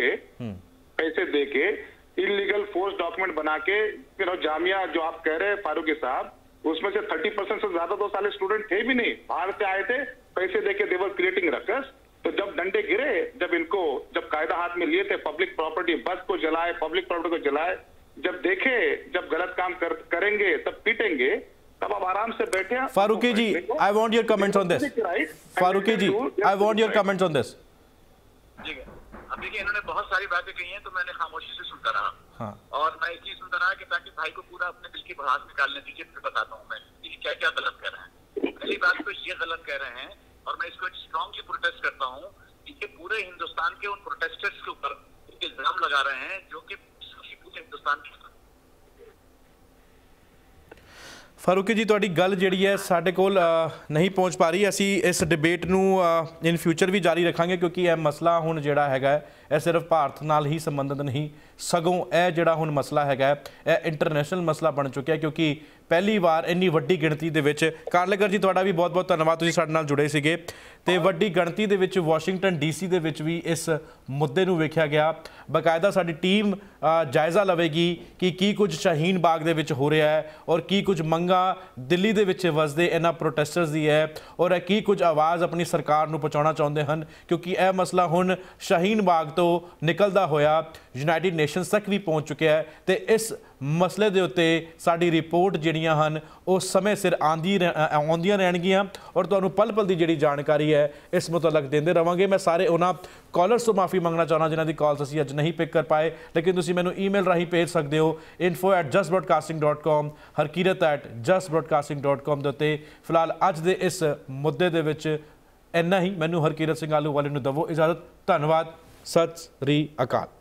पैसे दे के, इलीगल फोर्स डॉक्यूमेंट बना के, यू नो जामिया जो आप कह रहे हैं फारूकी साहब, उसमें से थर्टी परसेंट से ज्यादा दो साले स्टूडेंट थे भी नहीं, बाहर से आए थे, पैसे देके देवर क्रिएटिंग रकस। तो जब डंडे गिरे, जब इनको जब कायदा हाथ में लिए थे, पब्लिक प्रॉपर्टी, बस को जलाए, पब्लिक प्रॉपर्टी को जलाए, जब देखे जब गलत काम कर, करेंगे तब पीटेंगे, तब आप आराम से बैठे। Farooqui ji, I want your comments on this. Farooqui ji, I want your comments on this. अब देखिए, इन्होंने बहुत सारी बातें कही हैं, तो मैंने खामोशी से सुनता रहा। हाँ। और मैं एक चीज सुनता रहा कि ताकि भाई को पूरा अपने दिल की भड़ास निकालने दीजिए, फिर बताता हूँ मैं कि क्या क्या गलत कह रहे हैं। पहली बात तो ये गलत कह रहे हैं, और मैं इसको स्ट्रांगली प्रोटेस्ट करता हूँ कि ये पूरे हिंदुस्तान के उन प्रोटेस्टर्स के ऊपर इल्जाम लगा रहे हैं जो कि पूरे हिंदुस्तान के। फारूकी जी, ਤੁਹਾਡੀ ਗੱਲ ਜਿਹੜੀ ਹੈ ਸਾਡੇ ਕੋਲ ਨਹੀਂ ਪਹੁੰਚ ਪਾ ਰਹੀ, ਅਸੀਂ ਇਸ ਡਿਬੇਟ ਨੂੰ ਇਨ ਫਿਊਚਰ ਵੀ ਜਾਰੀ ਰੱਖਾਂਗੇ, ਕਿਉਂਕਿ ਇਹ ਮਸਲਾ ਹੁਣ ਜਿਹੜਾ ਹੈਗਾ ਇਹ ਸਿਰਫ ਭਾਰਤ ਨਾਲ ਹੀ ਸੰਬੰਧਿਤ ਨਹੀਂ, ਸਗੋਂ ਇਹ ਜਿਹੜਾ ਹੁਣ ਮਸਲਾ ਹੈਗਾ ਇਹ ਇੰਟਰਨੈਸ਼ਨਲ ਮਸਲਾ ਬਣ ਚੁੱਕਿਆ, ਕਿਉਂਕਿ ਪਹਿਲੀ ਵਾਰ ਇੰਨੀ ਵੱਡੀ ਗਿਣਤੀ ਦੇ ਵਿੱਚ, ਕਾਰਲੇਕਰ ਜੀ ਤੁਹਾਡਾ ਵੀ ਬਹੁਤ ਬਹੁਤ ਧੰਨਵਾਦ, ਤੁਸੀਂ ਸਾਡੇ ਨਾਲ ਜੁੜੇ ਸੀਗੇ, ਤੇ ਵੱਡੀ ਗਿਣਤੀ ਦੇ ਵਿੱਚ ਵਾਸ਼ਿੰਗਟਨ ਡੀਸੀ ਦੇ ਵਿੱਚ ਵੀ ਇਸ ਮੁੱਦੇ ਨੂੰ ਵੇਖਿਆ ਗਿਆ। ਬਕਾਇਦਾ ਸਾਡੀ ਟੀਮ ਜਾਇਜ਼ਾ ਲਵੇਗੀ ਕਿ ਕੀ ਕੁਝ ਸ਼ਾਹੀਨ ਬਾਗ ਦੇ ਵਿੱਚ ਹੋ ਰਿਹਾ ਹੈ ਔਰ ਕੀ ਕੁਝ ਮੰਗਾਂ ਦਿੱਲੀ ਦੇ ਵਿੱਚ ਵਸਦੇ ਇਹਨਾਂ ਪ੍ਰੋਟੈਸਟਰਸ ਦੀ ਹੈ, ਔਰ ਇਹ ਕੀ ਕੁਝ ਆਵਾਜ਼ ਆਪਣੀ ਸਰਕਾਰ ਨੂੰ ਪਹੁੰਚਾਉਣਾ ਚਾਹੁੰਦੇ ਹਨ, ਕਿਉਂਕਿ ਇਹ ਮਸਲਾ ਹੁਣ ਸ਼ਾਹੀਨ ਬਾਗ ਤੋਂ ਨਿਕਲਦਾ ਹੋਇਆ ਯੂਨਾਈਟਿਡ ਨੇਸ਼ਨਸ ਤੱਕ ਵੀ ਪਹੁੰਚ ਚੁੱਕਿਆ ਹੈ, ਤੇ ਇਸ ਮਸਲੇ ਦੇ ਉੱਤੇ ਸਾਡੀ ਰਿਪੋਰਟ ਜਿਹੜੀਆਂ ਹਨ ਉਹ ਸਮੇਂ ਸਿਰ ਆਉਂਦੀ ਆਉਂਦੀਆਂ ਰਹਿਣਗੀਆਂ, ਔਰ ਤੁਹਾਨੂੰ ਪਲ ਪਲ ਦੀ ਜਿਹੜੀ ਜਾਣਕਾਰੀ ਹੈ ਇਸ ਮੁਤਲਕ ਦਿੰਦੇ ਰਵਾਂਗੇ। ਮੈਂ ਸਾਰੇ ਉਹਨਾਂ ਕਾਲਰਸ ਤੋਂ ਮਾਫੀ ਮੰਗਣਾ ਚਾਹੁੰਦਾ ਜਿਨ੍ਹਾਂ ਦੀ ਕਾਲਸ ਅਸੀਂ ਅੱਜ ਨਹੀਂ ਪਿਕ ਕਰ ਪਾਏ, ਲੇਕਿਨ ਤੁਸੀਂ ਮੈਨੂੰ ਈਮੇਲ ਰਾਹੀਂ ਭੇਜ ਸਕਦੇ ਹੋ info at just broadcasting dot com, Harkirat at just broadcasting dot com ਦੇ ਉੱਤੇ। ਫਿਲਹਾਲ ਅੱਜ ਦੇ ਇਸ ਮੁੱਦੇ ਦੇ ਵਿੱਚ ਇੰਨਾ ਹੀ। ਮੈਨੂੰ ਹਰਕੀਰਤ ਸਿੰਘ ਆਲੂ ਵਾਲੇ ਨੂੰ ਦਵੋ ਇਜਾਜ਼ਤ। ਧੰਨਵਾਦ। ਸਤਿ ਸ੍ਰੀ ਅਕਾਲ।